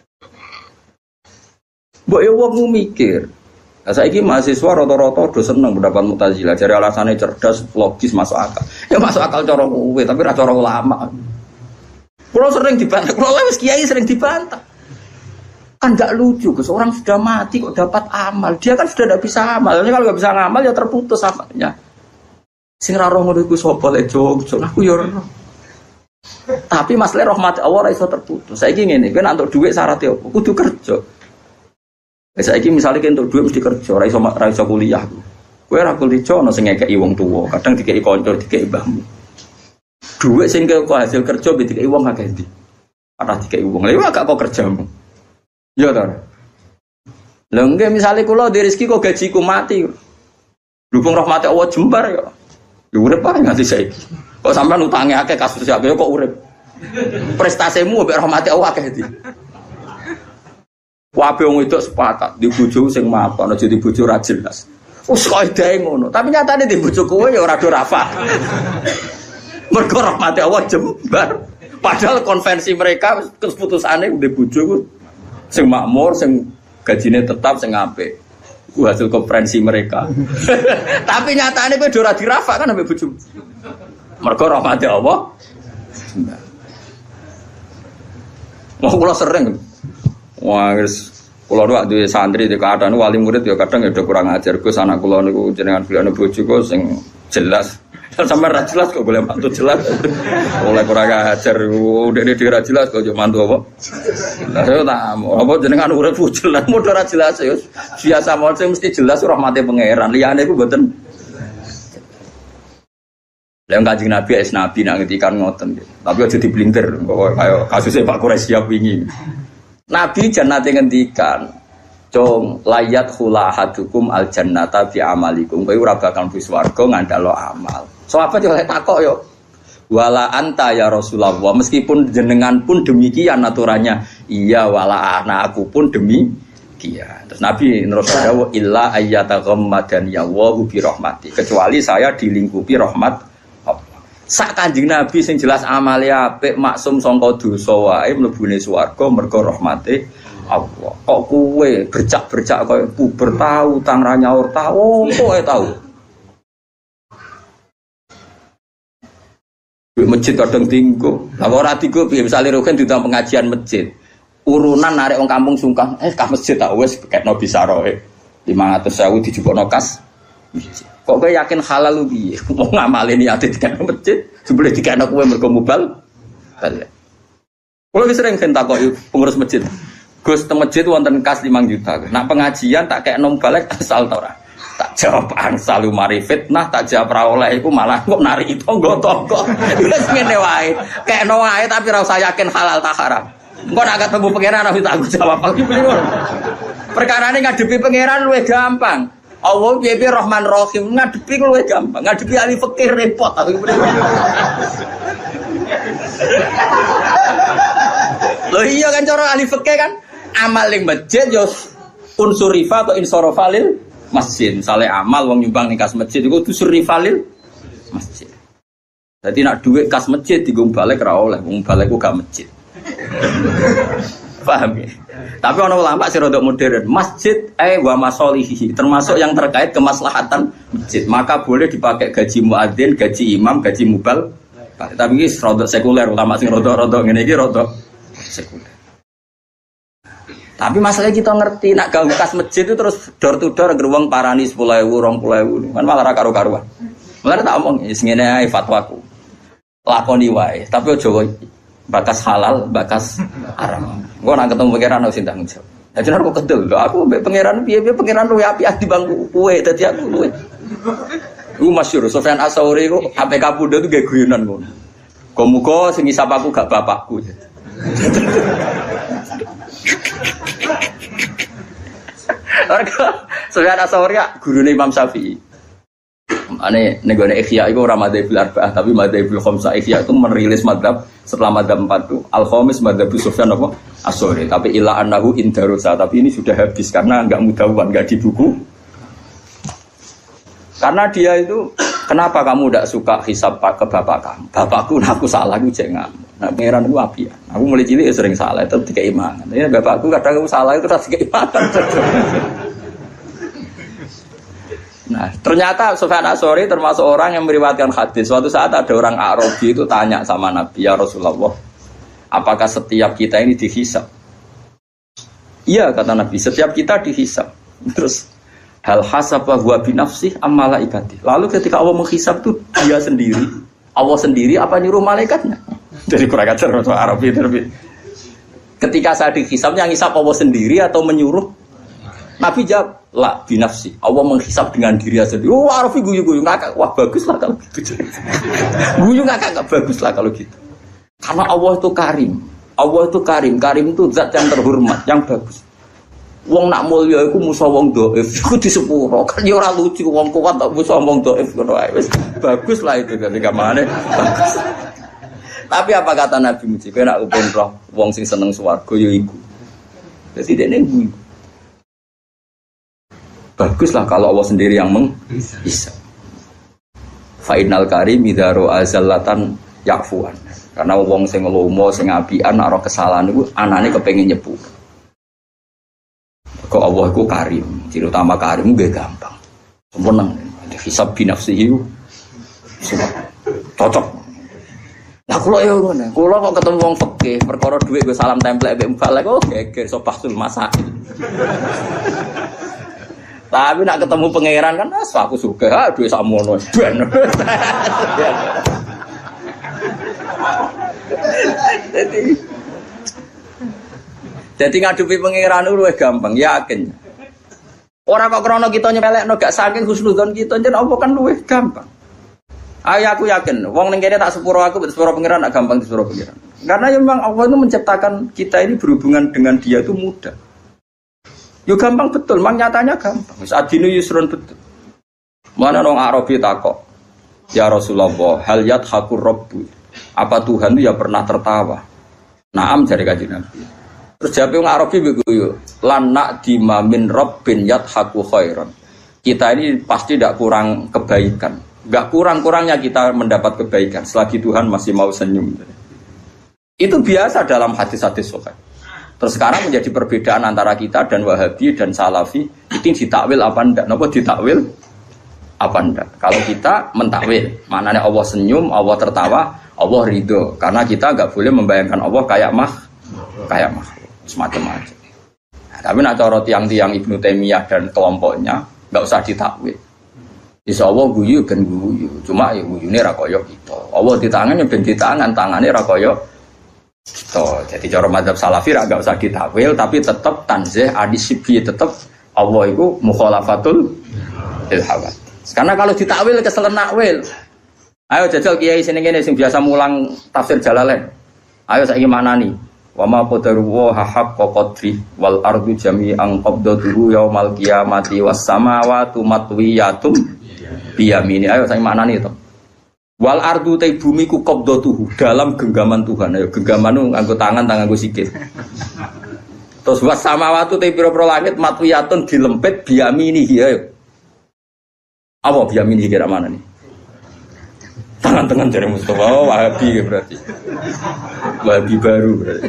Mbok yo wong mikir. Lah saiki mahasiswa rata-rata do seneng pendapat Mu'tazilah. Jare alasane cerdas, logis, masuk akal. Ya masuk akal cara kowe, tapi ra cara ulama. Kulo sering dibantah, kulo wis kiai sering dibantah. Kan enggak lucu, Gus. Orang sudah mati kok dapat amal. Dia kan sudah tidak bisa amal. Jadi kalau enggak bisa ngamal ya terputus amalnya. Sing ra roh ngono iku sapa le jog-jog aku ya ora. Tapi masalah rahmat Allah ora iso terputus. Saiki ngene, kowe nek entuk dhuwit syaratnya apa? Kudu kerja. Wis saiki misale kowe entuk dhuwit mesti kerja, ora iso ora iso kuliah. Kowe ora kuliah ono sing ngekeki wong tuwa, kadang dikeki kanca, dikeki mbahmu. Dhuwit sing kok hasil kerja dikeki wong akeh ndi? Ora dikeki wong. Lha gak kok kerjamu. Ya ta. Lha nggih misale kula di rezeki kok gajiku mati. Dukung rahmat Allah jembar ya. Ya urip ae nganti saiki. Kok sampean utange akeh kasus akeh kok urip. Prestasimu mbek rahmat Allah akeh ndi. Wae wong wedok sepakat di bojo sing mapan aja di bojo ra jelas. Wes kok edae ngono. Tapi nyatane di bojo kowe ya ora do rafa. Mergo rahmat Allah jembar. Padahal konvensi mereka keputusane di bojo ku sing makmur, sing gajine tetap, sing apik. Ku hasil konferensi mereka. Tapi nyatane kowe ora dirafak kan ambek bojomu. Mergo rahmate Allah. Mau kula sering. Wah, wis Kulo nu duwe santri di keadaan wali murid ya kadang ya kurang ajar. Gus anak kulo niku jenengan bilane bojo kok sing jelas. Sampai ra jelas kok boleh mantu jelas. Oleh kurang ajar udah di ra jelas kok yo mantu apa. Lah saya tak apa jenengan urip jelas modho ra jelas ya. Biasa mawon sing mesti jelas rahmate pangeran. Liyane iku mboten. Lah Kanjeng Nabi es nabi nak ngendikan ngoten. Tapi aja diblinter kok kaya kasusnya Pak Quraisy wingi. Nabi jannate ngendikan, "Cung layat khulahadukum al jannata bi amalikum." Kowe ora bakal mlebu swarga ngandalo amal. Sahabat yo lek takok yo. Wala anta ya Rasulullah, meskipun jenengan pun demikian aturannya. Iya wala ana aku pun demikian. Terus Nabi terus dawuh illa ayyataghammadan ya wa bi rahmati. Kecuali saya dilingkupi rahmat sak Kanjeng Nabi sing jelas amale apik maksum sangka dosa wae mlebune swarga mergo rahmate Allah. Kok kuwe bercak-bercak koyo puber tau tang ra nyaur tau kok tau. Di masjid kadang tinggo. Lah ora tinggo piye misale roken ditang pengajian masjid. Urunan narik wong kampung sungkan, eh ka masjid tak wis kekno bisaroe. lima ratus ribu dijupukno kas. Kok kowe yakin halal lu piye? Wong ngamale niate dikene masjid, jebule dikene kowe mergo mubal. Balik. Kulo wis sering kan takoki pengurus masjid. Gus teng masjid wonten kas lima juta. Nak pengajian tak kekno balik asal ta ora? Tak jawab ansal mari fitnah, tak jawab ra oleh iku malah kok narik tangga-tangga. Wis ngene wae. Kekno wae tapi ra usah yakin halal ta haram. Engko nak ketemu pangeran harus tak jawab. Perkarane ngadepi pangeran luwih gampang. Allah piye-piye Rahman Rahim ngadepi ku luwih gampang. Ngadepi ahli fikih repot aku. Loh iya kan cara ahli fikih kan amal ning masjid yo unsur rifa atau insorofalil masjid. Misale amal wong nyumbang ning kas masjid iku unsur rifalil masjid. Dadi nak dhuwit kas masjid digo balik ra oleh, wong balik ku gak masjid. Paham ya? Tapi orang ulama sih rodok modern. Masjid eh wa masolihi termasuk yang terkait kemaslahatan masjid. Maka boleh dipakai gaji muadzin, gaji imam, gaji mubal. Tapi ini rodok sekuler. Ulama sih rodok-rodok ini ini rodok sekuler. Tapi masalahnya kita ngerti nak ganggu kas masjid itu terus door to door geruang parani sepuluh ribu, rong puluh ribu. Kan malah karu karuan. Malah tak omong isengene ae fatwaku. Lakoni wae. Tapi ojo bakas halal, bakas haram. Gue nak ketemu pangeran harus tanggung jawab. Jadi aku kedel, aku pangeran piye-piye pangeran luwe api di bangku kue, tadi aku luwe. Gue masyhur, Sofyan As-Sauri gue A P K Pundo tuh gak guyonan gue. Komuko sing isap aku gak bapakku. Orga Sofyan As-Sauri gurune Imam Syafi'i. Ane negara Ikhya itu orang madzhabul arba'ah tapi madzhabul khamsah. Ikhya itu merilis madzhab setelah madzhab empat itu al-khamis madzhab Sufyan apa as-Tsauri. Tapi ila annahu indarusa, tapi ini sudah habis karena enggak mudawan, enggak di buku. Karena dia itu kenapa kamu tidak suka hisab ke bapak kamu? Bapakku aku salah aku jangan. Nah, pangeran aku api ya. Aku mulai cilik ya sering salah itu tiga iman. Ya bapakku kadang aku salah itu rasa keimanan. Nah, ternyata Sufyan As-Tsauri termasuk orang yang meriwayatkan hadis. Suatu saat ada orang Arabi itu tanya sama Nabi, ya Rasulullah, apakah setiap kita ini dihisab? Iya, kata Nabi, setiap kita dihisab. Terus, hal hasabah huwa binafsih am malaikati. Lalu ketika Allah menghisab itu dia sendiri. Allah sendiri apa nyuruh malaikatnya? Jadi kurang ajar orang Arabi itu. Ketika saya dihisab, yang hisab Allah sendiri atau menyuruh? Nabi jawab, la binafsi. Allah menghisab dengan diri sendiri. Oh, Arafi guyu-guyu ngakak. Wah, bagus lah kalau gitu. Guyu ngakak enggak bagus lah kalau gitu. Karena Allah itu karim. Allah itu karim. Karim itu zat yang terhormat, yang bagus. Wong nak mulya iku musa wong dhaif. Iku disepuro. Kan ya ora lucu wong kuat tak musa wong dhaif ngono ae. Wis bagus lah itu dari kamane. Bagus. Tapi apa kata Nabi Muji? Kowe nak kepen roh wong sing seneng swarga ya iku. Dadi dene guyu. Baguslah kalau Allah sendiri yang menghisab. Fa'inal karim idaro azallatan yakfuan. Karena wong sing lomo sing apian nek ora kesalahan iku anane kepengin nyepu. Kok Allah iku karim, ciri utama karim nggih gampang. Seneng hisab binafsihi. Cocok. Lah kula yo ngono. Kula kok ketemu wong fikih, perkara dhuwit gue salam templek mbek mbalek kok geger sobahsul masail. Tapi nak ketemu pangeran kan as aku suka ah dhuwit sakmono ben. Jadi Jadi ngadepi pangeran itu luwih gampang, yakin. Ora kok krana kita nyepelekno gak saking husnudzon kita jen apa kan luwih gampang. Ayo aku yakin, wong ning kene tak sepuro aku, sepuro pangeran gak gampang sepuro pangeran. Karena memang Allah itu menciptakan kita ini berhubungan dengan dia itu mudah. Yo gampang betul, memang nyatanya gampang. Wis adine yusrun betul. Mana nong Arabi takok, ya Rasulullah, hal yadhakur rabbu. Apa Tuhan itu ya pernah tertawa? Naam jare kanjeng Nabi. Terus jawab wong Arabi begitu, lan na'dima min rabbin yadhaku khairan. Kita ini pasti tidak kurang kebaikan. Enggak kurang-kurangnya kita mendapat kebaikan selagi Tuhan masih mau senyum. Itu biasa dalam hadis-hadis sahih. Terus sekarang menjadi perbedaan antara kita dan Wahabi dan Salafi, itu ditakwil apa enggak? Napa ditakwil apa enggak? Kalau kita mentakwil, maknanya Allah senyum, Allah tertawa, Allah ridho. Karena kita enggak boleh membayangkan Allah kayak mah kayak mah semacam-macam. Nah, tapi nak cara tiang-tiang Ibnu Taimiyah dan kelompoknya enggak usah ditakwil. Insya Allah guyu ben guyu, cuma ya guyune ra kaya kita. Allah di tangannya ben di tangan, tangannya ra kaya kita. Jadi cara mazhab Salafi ra enggak usah ditakwil, tapi tetap tanzih adisibi, tetap Allah itu mukhalafatul lil hawadits. Karena kalau ditakwil keselen nakwil. Ayo jajal kiai sini ngene sing biasa mulang tafsir Jalalain. Ayo saiki manani. Wa ma qadaru wa haqqa qadri wal ardu jami'an qabdatuhu yaumal qiyamati was samawati matwiyatum biyamini. Ayo saiki manani to. Wal ardu te bumi ku qabdatuhu dalam genggaman Tuhan. Ayo genggaman nu nganggo tangan tangan nganggo sikil. Terus was samawati te pira-pira langit matwiyatun dilempit biyamini. Ayo. Apa biyamini kira mana nih? Tangan-tangan dari Mustafa, oh, Wahabi berarti. Wahabi baru berarti.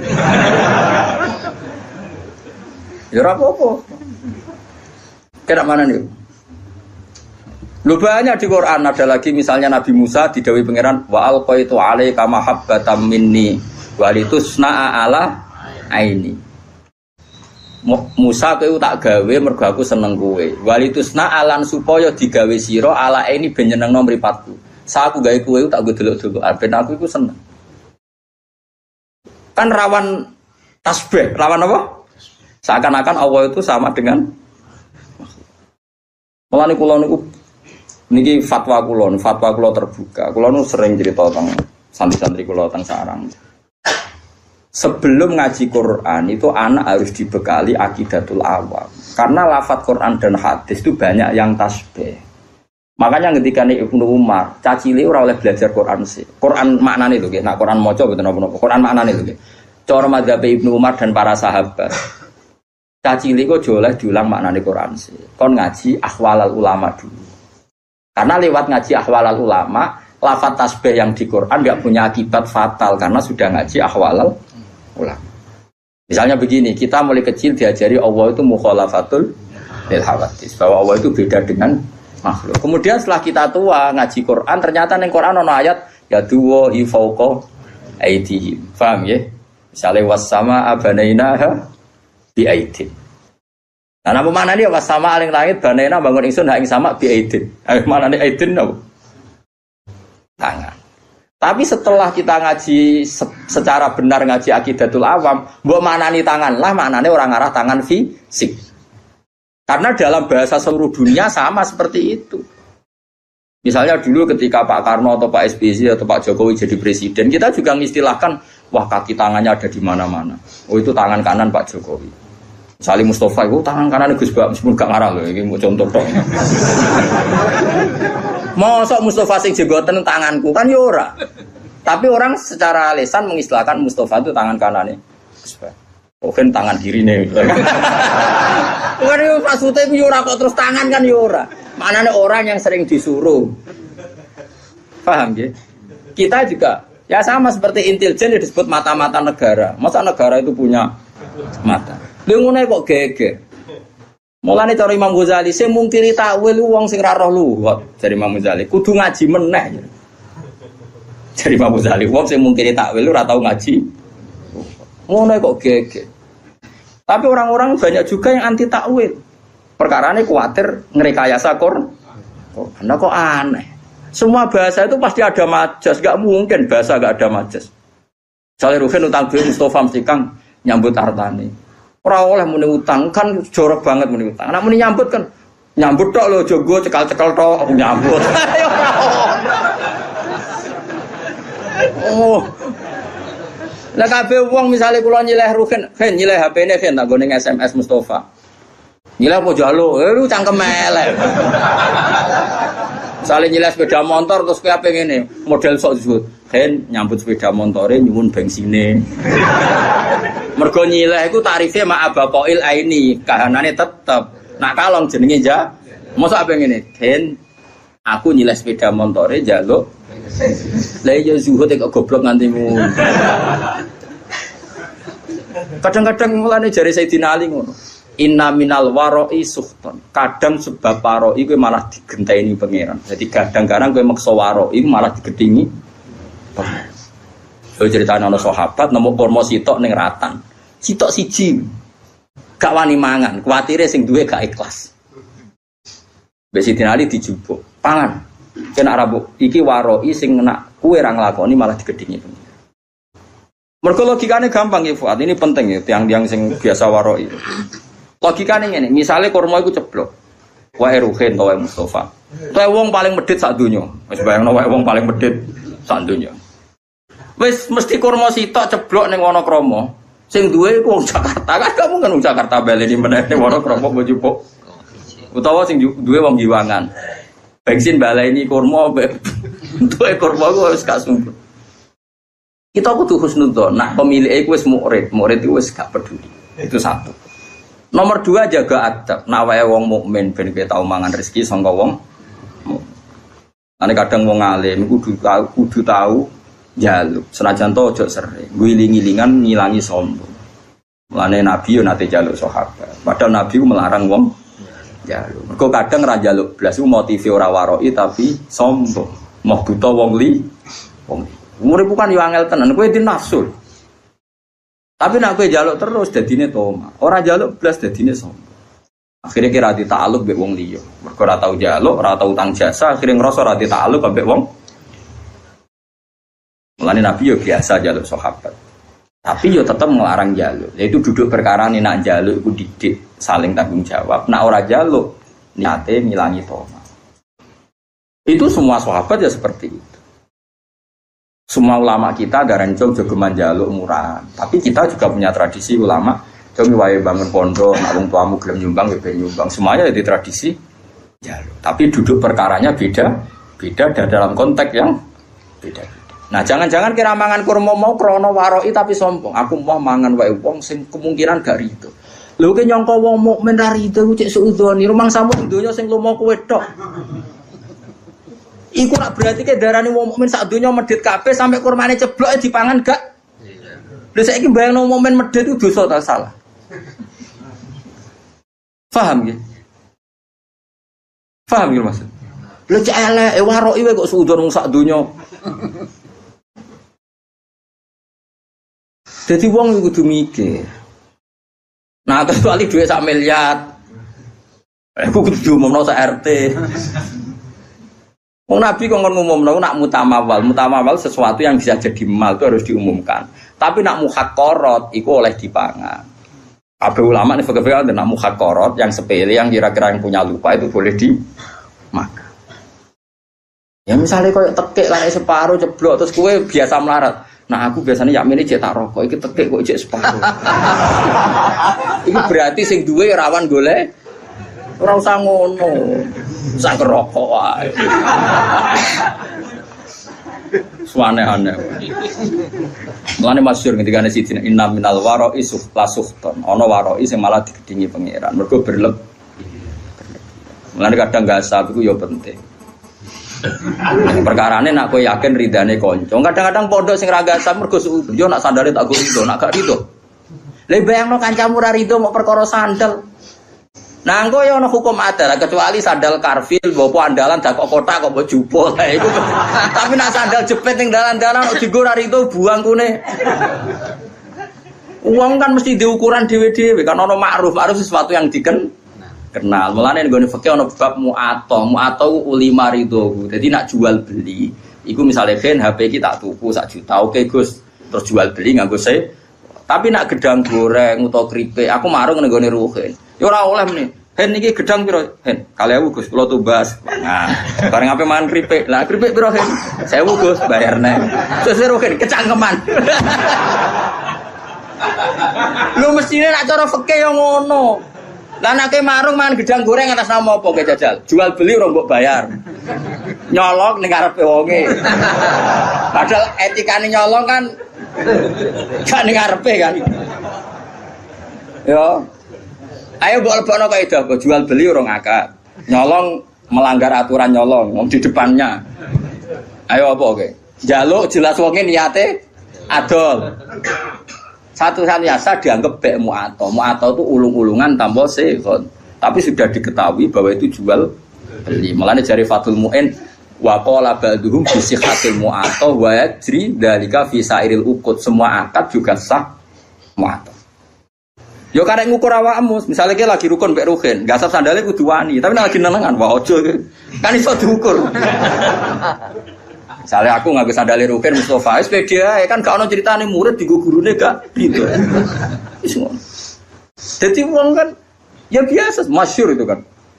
Ya apa-apa. Kira mana nih? Lu banyak di Quran ada lagi misalnya Nabi Musa didhawuhi pangeran wa alqaitu alaika mahabbatan minni walitusna'a ala aini. Musa kowe tak gawe mergo aku seneng kowe. Walitusna alan supaya digawe sira ala ini ben nyenengno mripatku. Sa aku gawe kowe tak go delok-delok ben aku iku seneng. Kan rawan tasbih, rawan apa? Seakan-akan Allah itu sama dengan Mulane kula niku niki fatwa kula, fatwa kula terbuka. Kula nu sering cerita tentang santri-santri kula teng sarang. Sebelum ngaji Quran itu anak harus dibekali akidatul awam. Karena lafadz Quran dan hadis itu banyak yang tasbih. Makanya ketika nih Ibnu Umar, cacile ora oleh belajar Quran sih. Quran maknane lho nggih. Nah Quran maca mboten napa-napa. Quran maknane lho nggih. Cara mazhab Ibnu Umar dan para sahabat. Cacile kok oleh diulang maknane Quran sih. Kon ngaji ahwalal ulama dulu. Karena lewat ngaji ahwalal ulama, lafadz tasbih yang di Quran enggak punya akibat fatal karena sudah ngaji ahwalal ulama. Misalnya begini, kita mulai kecil diajari Allah itu mukhalafatul lil hawadits, bahwa Allah itu beda dengan makhluk. Kemudian setelah kita tua ngaji Quran, ternyata ning Quran ono ayat ya duwa ifauqa aidihim. Paham ya? Misalnya was-sama abanainaha bi aidin. Nah, apa maknane was-sama aling langit banaina bangun ingsun ha ing sama bi aidin. Ayo maknane aidin apa? Tangan. Tapi setelah kita ngaji secara benar ngaji akidatul awam, mbok maknani tangan lah, maknane orang arah tangan fisik. Karena dalam bahasa seluruh dunia sama seperti itu. Misalnya dulu ketika Pak Karno atau Pak S B Y atau Pak Jokowi jadi presiden, kita juga mengistilahkan, wah kaki tangannya ada di mana-mana. Oh itu tangan kanan Pak Jokowi. Salim Mustafa itu tangan kanan Gus Bak, meskipun gak ngarah loh, ini mau contoh dong. Mosok Mustafa sing jenggoten tanganku kan ya ora. Tapi orang secara lisan mengistilahkan Mustafa itu tangan kanannya Gus Bak. Mungkin tangan kirine. Bukan yo maksudnya yo ora kok terus tangan kan yo ora. Maknane orang yang sering disuruh. Paham ya? Kita juga ya sama seperti intelijen yang disebut mata-mata negara. Masa negara itu punya mata? Lha ngene kok geger. Mulane cara Imam Ghazali sing mungkiri takwil wong sing ra roh luwat dari Imam Ghazali kudu ngaji meneh. Jadi Imam Ghazali, wong sing mungkin takwil ora tau ngaji. Ngono kok geger. Tapi orang-orang banyak juga yang anti takwil. Perkarane kuwatir ngrekayasa Quran. Karena kok aneh. Semua bahasa itu pasti ada majas, enggak mungkin bahasa enggak ada majas. Saleh Ruhin utang duit Mustafa mesti Kang nyambut artane. Ora oleh muni utang kan jorok banget muni utang. Nek muni nyambut kan nyambut tok lho jogo cekal-cekal tok aku nyambut. Oh. Lah kabeh wong misale kula nyileh Ruhin, "Hen nyileh H P-ne Hen tak gone S M S Mustafa." Nyileh apa jalo? Eh lu cangkem elek. Misale nyileh sepeda motor terus kowe ape ngene, model sok disebut. Hen nyambut sepeda motore nyuwun bensine. Mergo nyileh iku tarife mak abaqail aini, kahanane tetep. Nak kalong jenenge ja. Mosok ape ngene? Hen aku nyileh sepeda motore njaluk. Lah ya zuhud kok goblok nganti ngono. Kadang-kadang mulane jare Sayyidina Ali ngono. Inna minal waro'i suhton. Kadang sebab waro'i kowe malah digenteni pangeran. Jadi kadang-kadang kowe maksa waro'i malah digedingi. Yo ceritane ana sahabat nemu kurma sitok ning ratan. Sitok siji. Gak wani mangan, kuwatire sing duwe gak ikhlas. Mbek Sayyidina Ali dijupuk. Pangan. Kena rabuk iki waro'i sing nak kowe ra nglakoni malah digedingi pangeran. Mergo logikane gampang ya Fuad. Ini penting ya tiang-tiang sing biasa waro'i. Logikane ngene, misale kurma iku ceblok. Wae Ruhin to wae Mustafa. Wae wong paling medhit sak donya. Wis bayangno wae wong paling medhit sak donya. Wis mesti kurma sitok ceblok ning Wonokrama. Sing duwe iku wong Jakarta. Kan kamu kan wong Jakarta baleni meneh ning Wonokrama mbok jupuk. Utawa sing duwe wong Giwangan. Bensin baleni kurma duwe kurma ku wis gak sumpah. Kita kudu husnudzon. Nah, pemilih iku wis murid, murid iku wis gak peduli. Itu satu. Nomor dua jaga adab. Nah wae wong mukmin ben kowe tau mangan rezeki saka wong. Ane kadang wong alim kudu tau kudu tau njaluk. Senajan to aja sering. Ngiling-ngilingan ngilangi sombong. Mulane Nabi yo nate njaluk sahabat. Padahal Nabi ku melarang wong njaluk. Mergo kadang ra njaluk blas ku motive ora waroi tapi sombong. Mau buta wong li wong. Urip kan yo angel tenan. Kowe di nafsu. Tapi nak kowe njaluk terus dadine toma. Ora njaluk blas dadine sombong. Akhire kira di ta'alluq mbek wong liya. Mergo ora tau njaluk, ora tau utang jasa, akhire ngrasa ora di ta'alluq mbek wong. Mulane Nabi yo biasa njaluk sahabat. Tapi yo tetep nglarang njaluk. Yaitu duduk perkara nih nak njaluk iku didik saling tanggung jawab. Nak ora njaluk niate ngilangi toma. Itu semua sahabat ya seperti itu. Semua ulama kita ada rencong jogeman jaluk murah. Tapi kita juga punya tradisi ulama. Jogi wae bangun pondok, nak wong tuamu gelem nyumbang ya ben nyumbang. Semuanya jadi tradisi jaluk. Tapi duduk perkaranya beda, beda dan dalam konteks yang beda. Nah, jangan-jangan kira mangan kurma mau krana waroi tapi sombong. Aku mau mangan wae wong sing kemungkinan gak rido. Lho ki nyangka wong mukmin ra rido ku cek suudzoni. Rumang samu donya sing lomo kowe tok. Iku nak berarti ke darani wong mukmin sak donya medhit kabeh sampai kurmane ceblok dipangan gak? Lha saiki bayangno mukmin medhit itu dosa ta salah? Paham nggih? Paham nggih maksud? Lha cek elek e waroki wae kok suudzon wong sak donya. Dadi wong iku kudu mikir. Nah, kecuali duit sak miliar. Aku kudu diumumno sak R T. Wong Nabi kok ngomongno nak mutamawal, mutamawal sesuatu yang bisa jadi mal itu harus diumumkan. Tapi nak muhaqqarat iku oleh dipangan. Kabeh ulama nek fikih nak muhaqqarat yang sepele yang kira-kira yang punya lupa itu boleh dimakan. Ya misalnya koyo tekek lane separo ceblok terus kowe biasa melarat. Nah aku biasanya yakmine jek tak rokok iki tekek kok jek separo. Iku berarti sing duwe rawan golek. Ora usah ngono. Sak rokok wae. Suane-ane. Mulane masyhur ketika ana sidina inna minal waro'i la suhton. Ana waro'i sing malah digedingi pangeran. Mergo berleb. Mulane kadang gasab iku ya penting. Perkarane nak kowe yakin ridane kanca. Kadang-kadang pondok sing ra gasab mergo suudon yo nak sandale tak go rido, nak gak rido. Lah bayangno kancamu ra rido mau perkara sandal. Nah, engko ya ana hukum adat kecuali sandal karfil, bopo andalan dakok kotak kok mbok jupuk. Lah iku. Tapi nak sandal jepit ning dalan-dalan kok dienggo ra itu buang kune. Uang kan mesti diukuran dhewe-dhewe kan ana ma'ruf, ma'ruf sesuatu yang diken kenal. Mulane nggone fikih ana bab mu'ato, mu'ato ulima ridho. Dadi nak jual beli, iku misale ben H P iki tak tuku sak juta, oke Gus. Terus jual beli nganggo se. Tapi nak gedang goreng utawa keripik, aku marung ning nggone ruhin. Ya ora oleh meneh. Hen iki gedang piro? Hen, kali aku Gus, kula tumbas. Nah, bareng ape mangan keripik. Lah keripik piro, Hen? seribu Gus, bayarne. Terus ruhin kecangkeman. Lu mestine nak cara fikih yo ngono. Lah nek marung mangan gedang goreng atas nama apa ke jajal? Jual beli ora mbok bayar. Nyolong ning karepe wonge. Padahal etikane nyolong kan gak ning karepe kan. Yo. Ayo mbok lebokno kaidah kok jual beli ora ngakak. Nyolong melanggar aturan nyolong wong di depannya. Ayo apa oke? Njaluk jelas wonge niate adol. Satu-satunya asa dianggap bek mu'ato. Mu'ato itu ulung-ulungan tanpa sehon. Tapi sudah diketahui bahwa itu jual beli. Mulanya jari Fathul Mu'in wa qala ba'duhum bi sihhatil mu'ato wa yajri dzalika fi sairil uqud. Semua akad juga sah mu'ato. Yo karek ngukur awakmu, misalnya ki lagi rukun mbek ruhin, gasap sandale kudu wani, tapi nek lagi nenengan wah ojo kan iso diukur. Misalnya aku nggak bisa dalil rukin Mustafa, S P D A kan gak ono ceritane murid di gurune gak gitu. Jadi uang kan ya biasa, masyhur itu kan.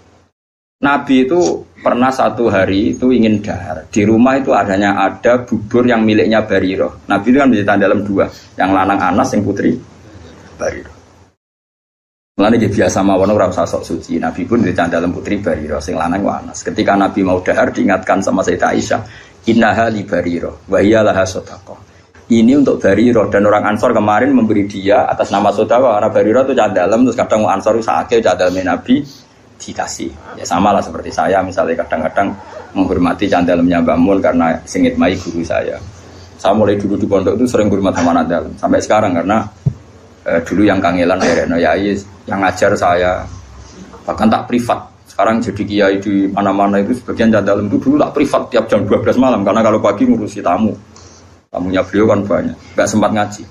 Nabi itu pernah satu hari itu ingin dahar. Di rumah itu adanya ada bubur yang miliknya Bariroh. Nabi itu kan menceritakan dalam dua, yang lanang Anas, yang putri Bariroh. Mulane dia biasa mawon ora usah sok suci. Nabi pun menceritakan dalam putri Bariroh, sing lanang Anas. Ketika Nabi mau dahar diingatkan sama Sayyidah Aisyah, innaha li Bariroh wa hiya laha shadaqah. Ini untuk Bariroh dan orang Ansor kemarin memberi dia atas nama sedekah. Karena Bariroh itu cah dalam, terus kadang Ansor sakake cah dalam Nabi dikasih. Ya samalah seperti saya misalnya kadang-kadang menghormati cah dalamnya Mbak Mun karena singit mai guru saya. Saya mulai dulu di pondok itu sering hormat sama anak dalam sampai sekarang karena eh, dulu yang kangelan Reno Yai yang ngajar saya bahkan tak privat. Sekarang jadi kiai di mana-mana itu sebagian cah dalam itu dulu tak privat tiap jam dua belas malam karena kalau pagi ngurusi tamu. Tamunya beliau kan banyak, nggak sempat ngaji.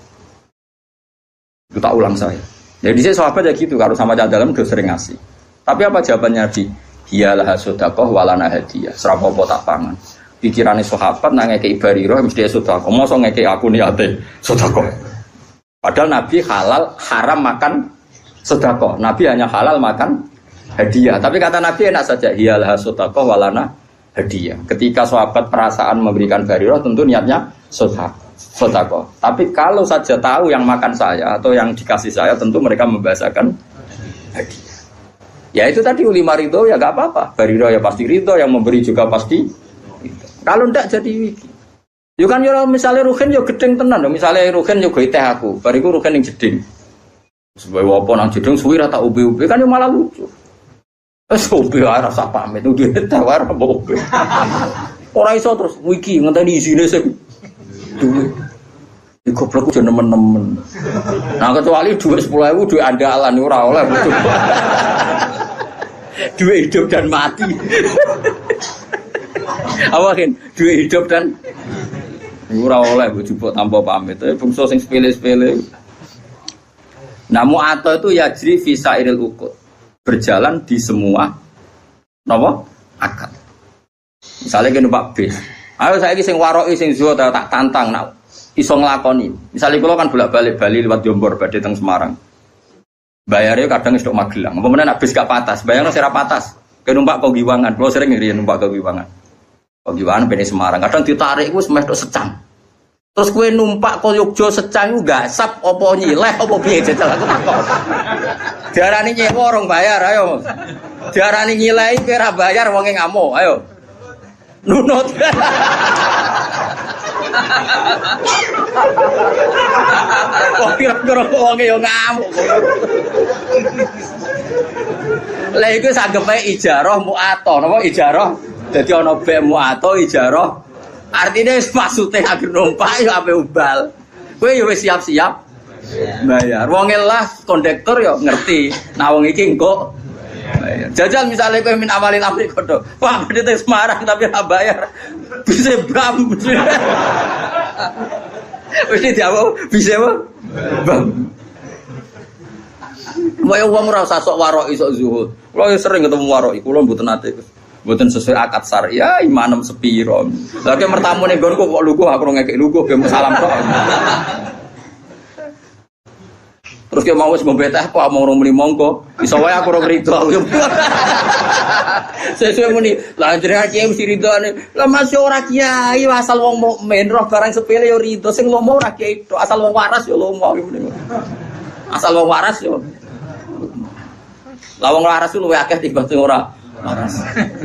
Itu tak ulang saya. Jadi saya sahabat ya gitu, kalau sama cah dalam udah sering ngasih. Tapi apa jawabannya di hiyalah sedekah walana hadiah. Serapopo tak pangan. Pikirannya sahabat nang ngekei Bariroh mesti sedekah. Mosok ngekei aku niate sedekah. Padahal Nabi halal haram makan sedekah. Nabi hanya halal makan hadiah. Tapi kata Nabi enak saja hiyalah sedekah walana hadiah. Ketika sahabat perasaan memberikan Bariroh tentu niatnya sedekah. Tapi kalau saja tahu yang makan saya atau yang dikasih saya tentu mereka membahasakan hadiah. Ya itu tadi ulima ridho ya gak apa-apa. Bariroh ya pasti ridho, yang memberi juga pasti ridho. Kalau ndak jadi wiki. Yo kan yo misalnya ruhin yo gedeng tenan, misalnya ruhin yo goe teh aku, bariku ruhin yang jeding. Sebab apa nang jeding suwi ra tak ube-ube kan yo malah lucu. Wes ube ora rasa pamit udah tawar apa ube. Ora iso terus wiki ngenteni isine sing duwe. Di goblok udah nemen-nemen. Nah kecuali duit sepuluh ribu duit andalan ora oleh. Duit hidup dan mati. Awakin duit hidup dan ora oleh bojupuk tanpa pamit. Eh bungsu sing sepele-sepele. Nah mu'ato itu yajri fi sairil uqud. Berjalan di semua napa? Akad. Misalnya kene Pak bis. Ayo saiki sing waroki sing zuhud tak tantang nak iso nglakoni. Misalnya kula kan bolak-balik Bali lewat Jombor badhe teng Semarang. Bayarnya kadang wis tok Magelang. Apa meneh nek bis gak patas, bayarno sira patas. Ke numpak kok Giwangan. Kula sering ngriyen numpak ke Giwangan. Kok Giwangan ben Semarang. Kadang ditarik ku semeh tok secang. Terus kowe numpak kok Yogya secang ku gasap apa nyileh apa piye jajal aku takok. Diarani nyewa orang bayar ayo. Diarani nyileh kowe ra bayar wonge ngamuk. Ayo. Nunut. Kok kira-kira wonge yo ngamuk. Lah iku sanggepe ijarah mu'ato, napa ijarah? Dadi ana be mu'ato ijarah. Artine maksude agar numpak yo ape ubal. Kowe yo wis siap-siap bayar. Wonge lah kondektor yo ngerti. Nah wong iki engko Jajal misalnya kowe min amalin amri kodo. Wah, bedete Semarang tapi ora bayar. Bisa bam. Wis dijawab, bisa apa? Bam. Wae wong ora usah sok warok isok zuhud. Kulo sering ketemu warok, kulo mboten nate. Mboten sesuai akad syariah, imanem sepiro. Lah ke mertamune nggonku kok lugu aku ngekek lugu ge salam tok. Terus ke mau wis ngombe teh kok mau muni monggo. Iso wae aku ora rido. Sesuai muni, lah jenengan kiai mesti ridone. Lah masih ora kiai asal wong mukmin roh barang sepele yo rido. Sing lomo ora kiai tok, asal wong waras yo lomo. Asal wong waras yo. Lah wong waras luwih akeh timbang sing ora waras.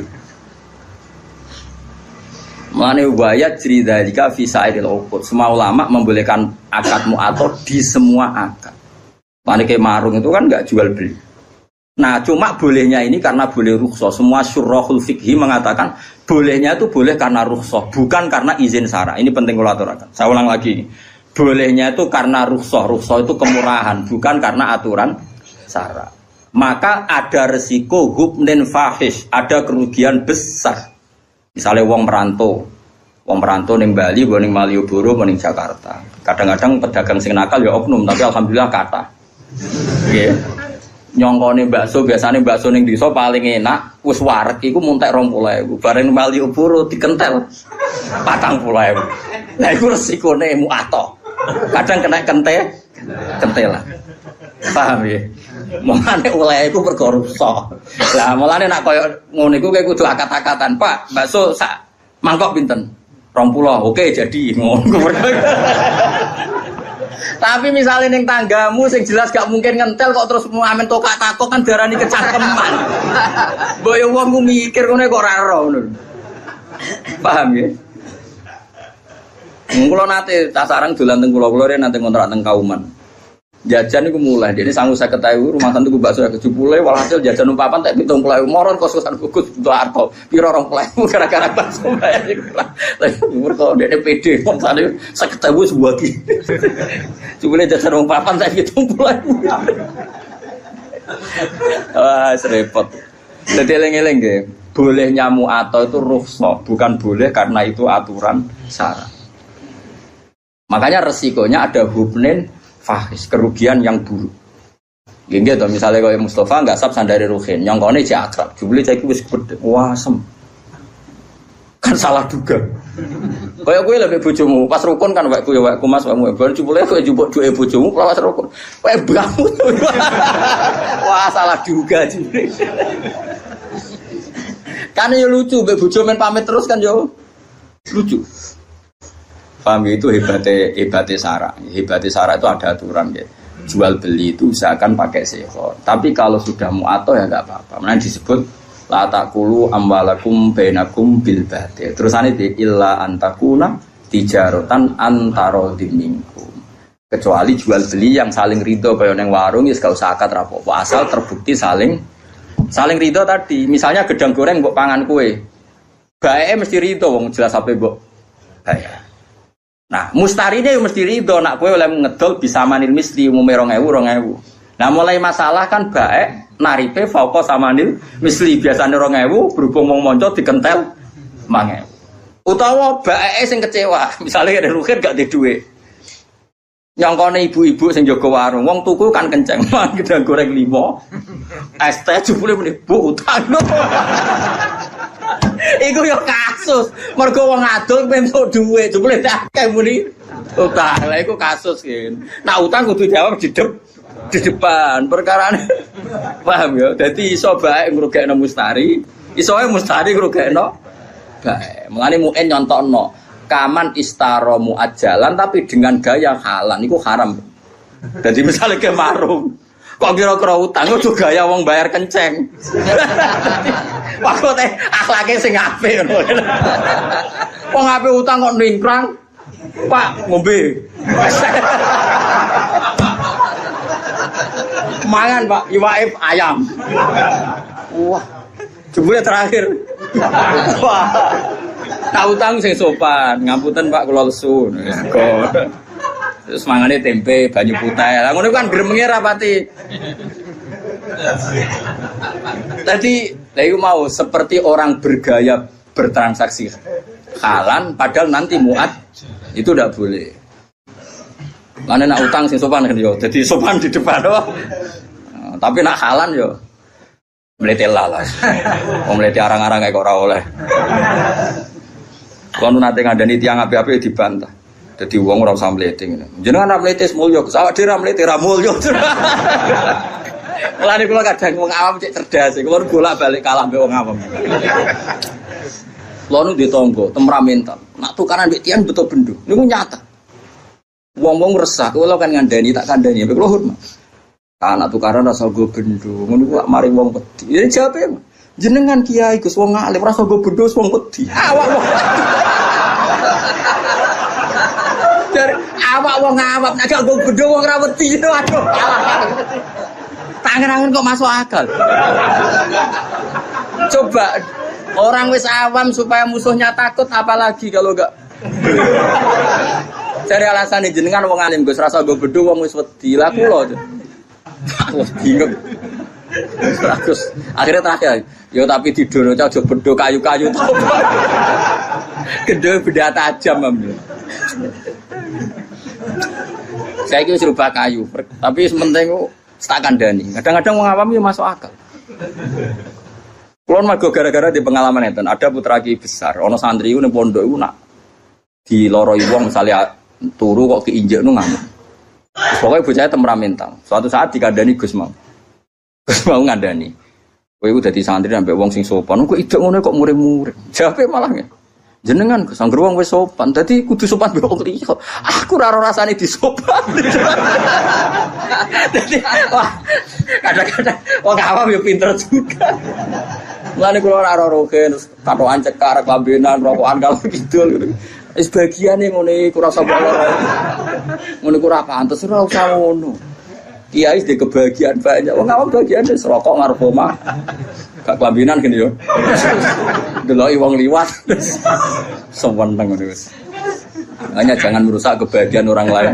Mane wayat cerita jika fisairil uqud. Semua ulama membolehkan akad mu'athah di semua akad. Mane kayak marung itu kan enggak jual beli. Nah, cuma bolehnya ini karena boleh rukhsah. Semua syurahul fikhi mengatakan bolehnya itu boleh karena rukhsah, bukan karena izin syara. Ini penting kalau aturakan. Saya ulang lagi. Bolehnya itu karena rukhsah. Rukhsah itu kemurahan, bukan karena aturan syara. Maka ada resiko hubnin fahish, ada kerugian besar. Misalnya wong merantau, wong merantau ning Bali, ning Malioboro, ning Jakarta. Kadang-kadang pedagang sing nakal ya oknum, tapi alhamdulillah kata. Nggih. Nyongkone bakso, biasane bakso ning desa paling enak, wis wareg iku muntek rong puluh ribu. Bareng Malioboro dikentel patang puluh ribu. Nah iku resikone mu'athah. Kadang kena kente, kentelan. Paham ya? Mulane oleh iku perkara rusak. Lah mulane nek koyo ngono iku kowe kudu akat-akatan, Pak. Bakso sak mangkok pinten? dua puluh. Oke, jadi ngono. Tapi misalnya ning tanggamu sing jelas gak mungkin ngentel kok terus amen tokak takok kan darani kecangkeman. Mbok yo wong ku mikir ngono kok ora ero ngono. Paham ya? Kulo nate tak sarang dolan teng kula-kula nate ngontrak teng Kauman. Jajan iku mulai, dene sanggup saya ketahui rumah santu ku bakso tujuh puluh walhasil jajan papan tak pitung puluh moron kos-kosan bagus untuk arto piro rong puluh gara-gara bakso bayar iku lah. Umur kok dene pede kon sane saya ketahui sebuah ki. Jebule jajan papan tak pitung puluh. Wah, repot. Dadi eling-eling nggih. Bolehnya mu'athah itu rukhsah, bukan boleh karena itu aturan syara. Makanya resikonya ada hubnin fahis, kerugian yang buruk. Gini gitu, misalnya kalau Mustafa nggak sab sandari Ruhin, nyongkone aja akrab, jubli caki wis gede, wah sem, kan salah juga. Kayak gue lebih bojomu, pas rukun kan waktu ya waktu mas kamu, baru jubli gue jubuk dua bojomu, pas rukun, kayak bangu, wah salah juga jubli. Kan ya lucu, bojo main pamit terus kan yo lucu. Paham itu hebatnya hebatnya Sarah. Hebatnya Sarah itu ada aturan ya. Jual beli itu usahakan pakai sekhor. Tapi kalau sudah mu'athah ya enggak apa-apa. Mana disebut la taqulu amwalakum bainakum bil batil. Terusane di illa antakuna tijaratan antara minkum. Kecuali jual beli yang saling ridho kaya ning warung ya gak usah akad rapopo. Asal terbukti saling saling ridho tadi. Misalnya gedang goreng mbok pangan kue. Bae mesti ridho wong jelas ape mbok bayar. Nah, mustarine yo mesti ridho nak kowe oleh ngedol bisa manil misli umume rong ewu rong ewu. Nah, mulai masalah kan baek naripe fauqa samanil misli biasane rong ewu berhubung wong monco dikentel mang ewu. Utawa baeke sing kecewa, misale ada rukhir gak duwe dhuwit. Nyongkone ibu-ibu sing jaga warung, wong tuku kan kenceng, mang gedang goreng lima. Es teh jupule muni Bu utang. Iku yo kasus. Mergo wong adol pentuk dhuwit, jebule akeh muni utang. Lah iku kasus kan. Nah utang kudu jawab di dep di depan. Perkarane paham ya. Dadi iso bae ngrugekno mustari, iso ae mustari ngrugekno bae. Mulane muen nyontokno kaman istara muajjalan tapi dengan gaya halan iku haram. Jadi misalnya ke marung kok kira-kira utang itu gaya wong bayar kenceng. Waktu teh akhlake sing apik ngono. Wong apik utang kok ningkrang. Pak ngombe. Mangan Pak, iwaif ayam. Wah. Jebule terakhir. Wah. Nah utang sing sopan, ngapunten Pak kula lesu. Terus mangane tempe, banyu putih. Lah ngono kan gremenge rapati. Tadi saya mau seperti orang bergaya bertransaksi halan, padahal nanti muat itu tidak boleh. Mana nak utang sing sopan kan yo, jadi sopan di depan doang. Nah, tapi nak halan yo, melete lalas. Mau melete arang-arang kayak ora oleh. Kalau nanti ngandani tiang api-api dibantah. Jadi uang ora usah mlete ngene. Jenengan ora mlete mulya, awak dhewe ora mlete ra mulya. Mulane kula kadang wong awam cek cerdas, kula bolak-balik kalah mbek wong awam. Kula nu ditonggo temperamental. Nak tukaran mbek tiang betul bendo. Niku nyata. Wong-wong resah, kula kan ngandani tak kandhani mbek kula hormat. Anak tukaran rasa go bendo. Ngono ku mari wong wedi. Ya jawabe jenengan kiai Gus wong alim rasa go bendo wong wedi. Awak wong. Dari awak wong awak nek gak go bendo wong ra wedi. Aduh. Tangan-tangan kok masuk akal. Coba orang wis awam supaya musuhnya takut, apalagi kalau enggak. Cari alasan jenengan wong alim Gus rasa go bendo wong wis wedi. Lah kula. Wah bingung. Terus akhirnya terakhir, yo tapi tidur aja bendo kayu-kayu to. Gede benda tajam ambil. Saya kira serba kayu, tapi sementing tak kandhani. Kadang-kadang wong awam yo masuk akal. Kulon mergo gara-gara di pengalaman enten, ada putra ki besar, ana santri ku ning pondok iku nak diloroi wong misalnya turu kok keinjek nu ngamuk. Pokoknya bocahnya temperamental. Suatu saat dikandani Gus mau, Gus mau ngandani. Kowe iku dadi santri ambek wong sing sopan. Kok idek ngono kok murid-murid. Jawabe malah ngene. Jenengan Gus anggere wong wis sopan, dadi kudu sopan mbek wong liya. Aku ora ora rasane disopan. Dadi wah, kadang-kadang wong awam yo pinter juga. Mulane kula ora roke terus katokan cekar klambenan rokokan kalau kidul gitu. Wis bagiane ngene iku rasa bolor. Ngono ku ora pantes ora usah ngono. Kiai dhe kebahagiaan banyak. Wong awam bagiane rokok ngarep omah. Gak klambinan gini yo. Deloki wong liwat. Seneng ngono wis. Hanya jangan merusak kebahagiaan orang lain.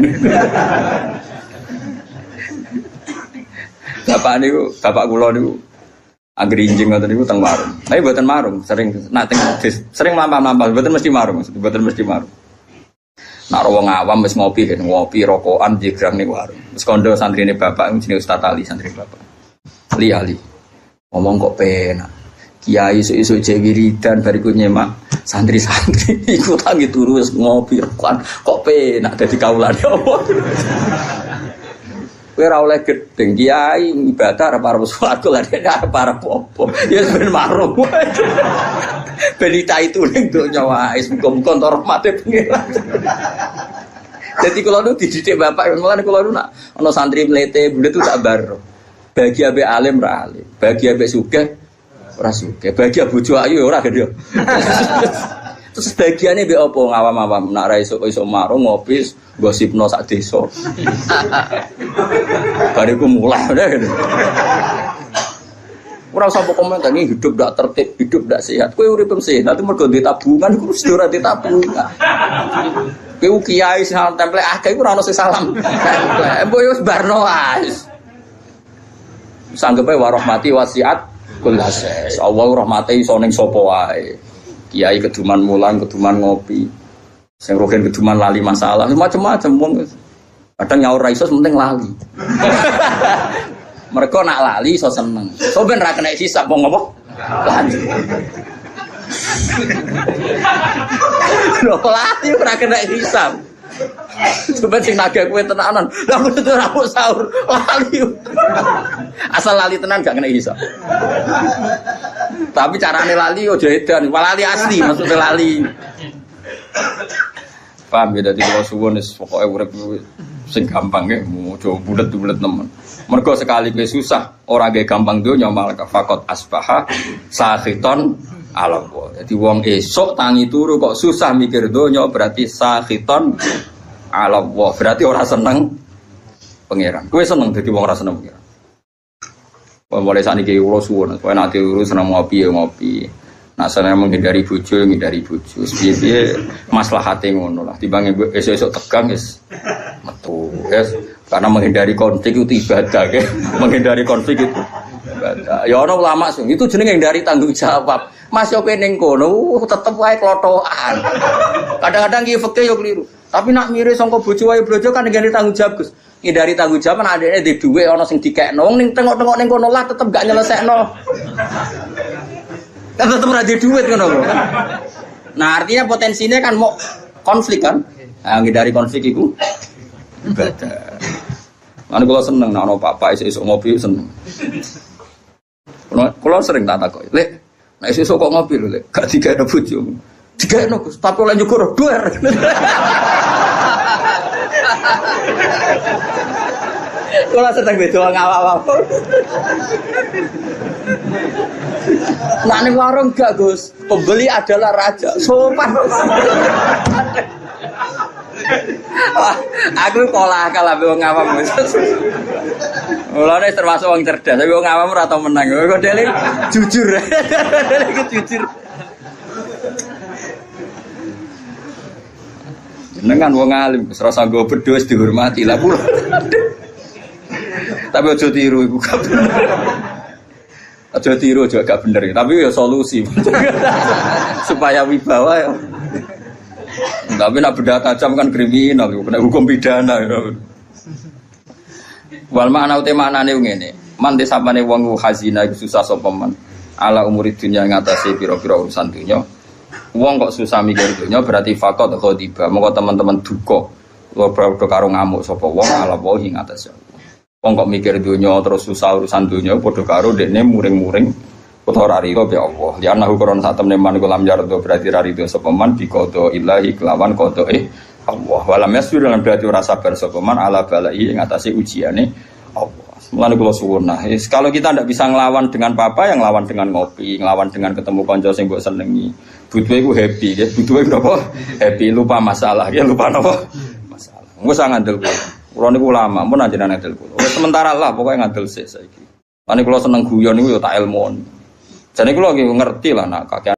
Bapak niku, bapak kula niku anggere injing ngoten niku teng warung. Tapi mboten marung, sering nak teng sering mlampah-mlampah, mboten mesti marung, mboten mesti marung. Nak wong awam wis ngopi kan, ngopi rokokan jegrang ning warung. Wis kandha santrine bapak jenenge Ustaz Ali, santri bapak. Ali Ali. Ngomong kok penak. Kiai esuk-esuk jek wiridan bariku nyemak santri-santri iku tangi turu wis ngopi rokokan. Kok penak dadi kaulane apa? Kowe ora oleh gedeng kiai ibadah arep arep swarga lan arep arep apa. Ya ben marung. Belita itu ning donya wae muga-muga entuk rahmate pengiran. Dadi kula nu dididik bapak mulane kula nu nak ana santri mlete bulet tu tak baro. Bagi ambek alim ra alim, bagi ambek sugih ora sugih, bagi bojo ayu ora gedhe. Terus bagiane mbek apa ngawam-awam nak ra iso iso marung ngopi gosipno sak desa. Bariku mulai udah gitu. Ora usah komentar ini hidup ndak tertib, hidup ndak sehat. Kowe urip sehat, nanti mergo ndek tabungan iku wis ora ditabungan. Kowe kiai sing templek akeh iku ora ono sing salam. Mbok yo wis barno wae. Sanggepe wa rahmati wasiat kullas. Allah rahmate iso ning sapa wae. Kiai keduman mulang, keduman ngopi. Sing rogen keduman lali masalah, macam-macam wong. Kadang nyaur ra iso penting lali. Mereka nak lali iso seneng. So ben ra kena hisab wong apa? Lali. Lho lali ora kena hisab. Coba sing naga kowe tenanan. Lah kudu ora sahur lali. Asal lali tenan gak kena hisab. Tapi carane lali aja edan, lali asli maksudnya lali. Paham ya, dadi kula suwun wis pokoke urip sing gampang nggih, ojo bulet-bulet nemen. Mergo sekali kowe susah, ora ge gampang donya malah fakot asbaha sakhiton ala Allah. Dadi wong esuk tangi turu kok susah mikir donya berarti sakhiton ala Allah. Berarti ora seneng pangeran. Kowe seneng dadi wong ora seneng pangeran. Mulai saniki kula suwun, kowe nek urus seneng ngopi ya ngopi. Nah, saya menghindari bojo, menghindari bojo. Piye-piye maslahate ngono lah. Timbang esuk-esuk tegang wis metu, wis Karena menghindari konflik itu ibadah, ya. Menghindari konflik itu ibadah. Ya orang ulama sih, itu jenenge dari tanggung jawab. Mas yo ning kono tetep wae klotokan. Kadang-kadang ki fikih yo keliru. Tapi nak mirip sangka bojo wae blojo kan ngene tanggung jawab, Gus. Ngindari tanggung jawab kan adekne di dhuwit ana sing dikekno ning tengok-tengok ning kono lah tetep gak nyelesekno. Kan tetep ora di dhuwit ngono kok. Nah, artinya potensinya kan mau konflik kan. Nah, ngindari konflik iku ibadah. Ane kula seneng nek ana papa isuk-isuk ngopi seneng. Kula sering tak takoki, "Lek, nek isuk kok ngopi lho, Lek, gak dikene bojo." Dikene Gus, tapi oleh nyukur duer. Kula sedang beda ngawak-awak. Nek ning warung gak, Gus. Pembeli adalah raja. Sopan. Wah, aku pola akal ambek wong awam. Mulane termasuk wong cerdas, tapi wong awam ora tau menang. Kok dhewe jujur. Dhewe jujur. Jenengan wong alim, wis rasa nggo bedho wis dihormati lah pura. Tapi aja tiru iku gak bener. Aja tiru aja gak bener, tapi ya solusi. Supaya wibawa ya. Tapi nak benda tajam kan kriminal, kena hukum pidana. Wal makna uti maknane ngene. Man desapane wong hazina iku susah sapa man. Ala umuri dunya ngatasi pira-pira urusan dunya. Wong kok susah mikir dunya berarti faqat ghadiba. Monggo teman-teman duka. Lho padha karo ngamuk sapa wong ala wahi ngatasi. Wong kok mikir dunya terus susah urusan dunya padha karo dekne muring-muring utawa rarido be Allah. Ya ana ukuran sak temne man iku lam yardo berarti rarido sapa man bi qada ilahi kelawan qadae Allah. Walam yasir lan berarti ora sabar sapa man ala balai ing atase ujiane Allah. Mulane kula suwun nah, kalau kita ndak bisa nglawan dengan papa yang nglawan dengan ngopi, nglawan dengan ketemu kanca sing mbok senengi. Butuhe iku happy, ya. Butuhe napa? Happy, lupa masalah, ya lupa napa? Masalah. Wis ngandel kula. Kula niku ulama, mun anjenengan ngandel kula. Wis sementara lah pokoke ngandel sik saiki. Lan kula seneng guyon niku ya tak ilmuon. Jadi kalau lagi ngerti lah nak kakek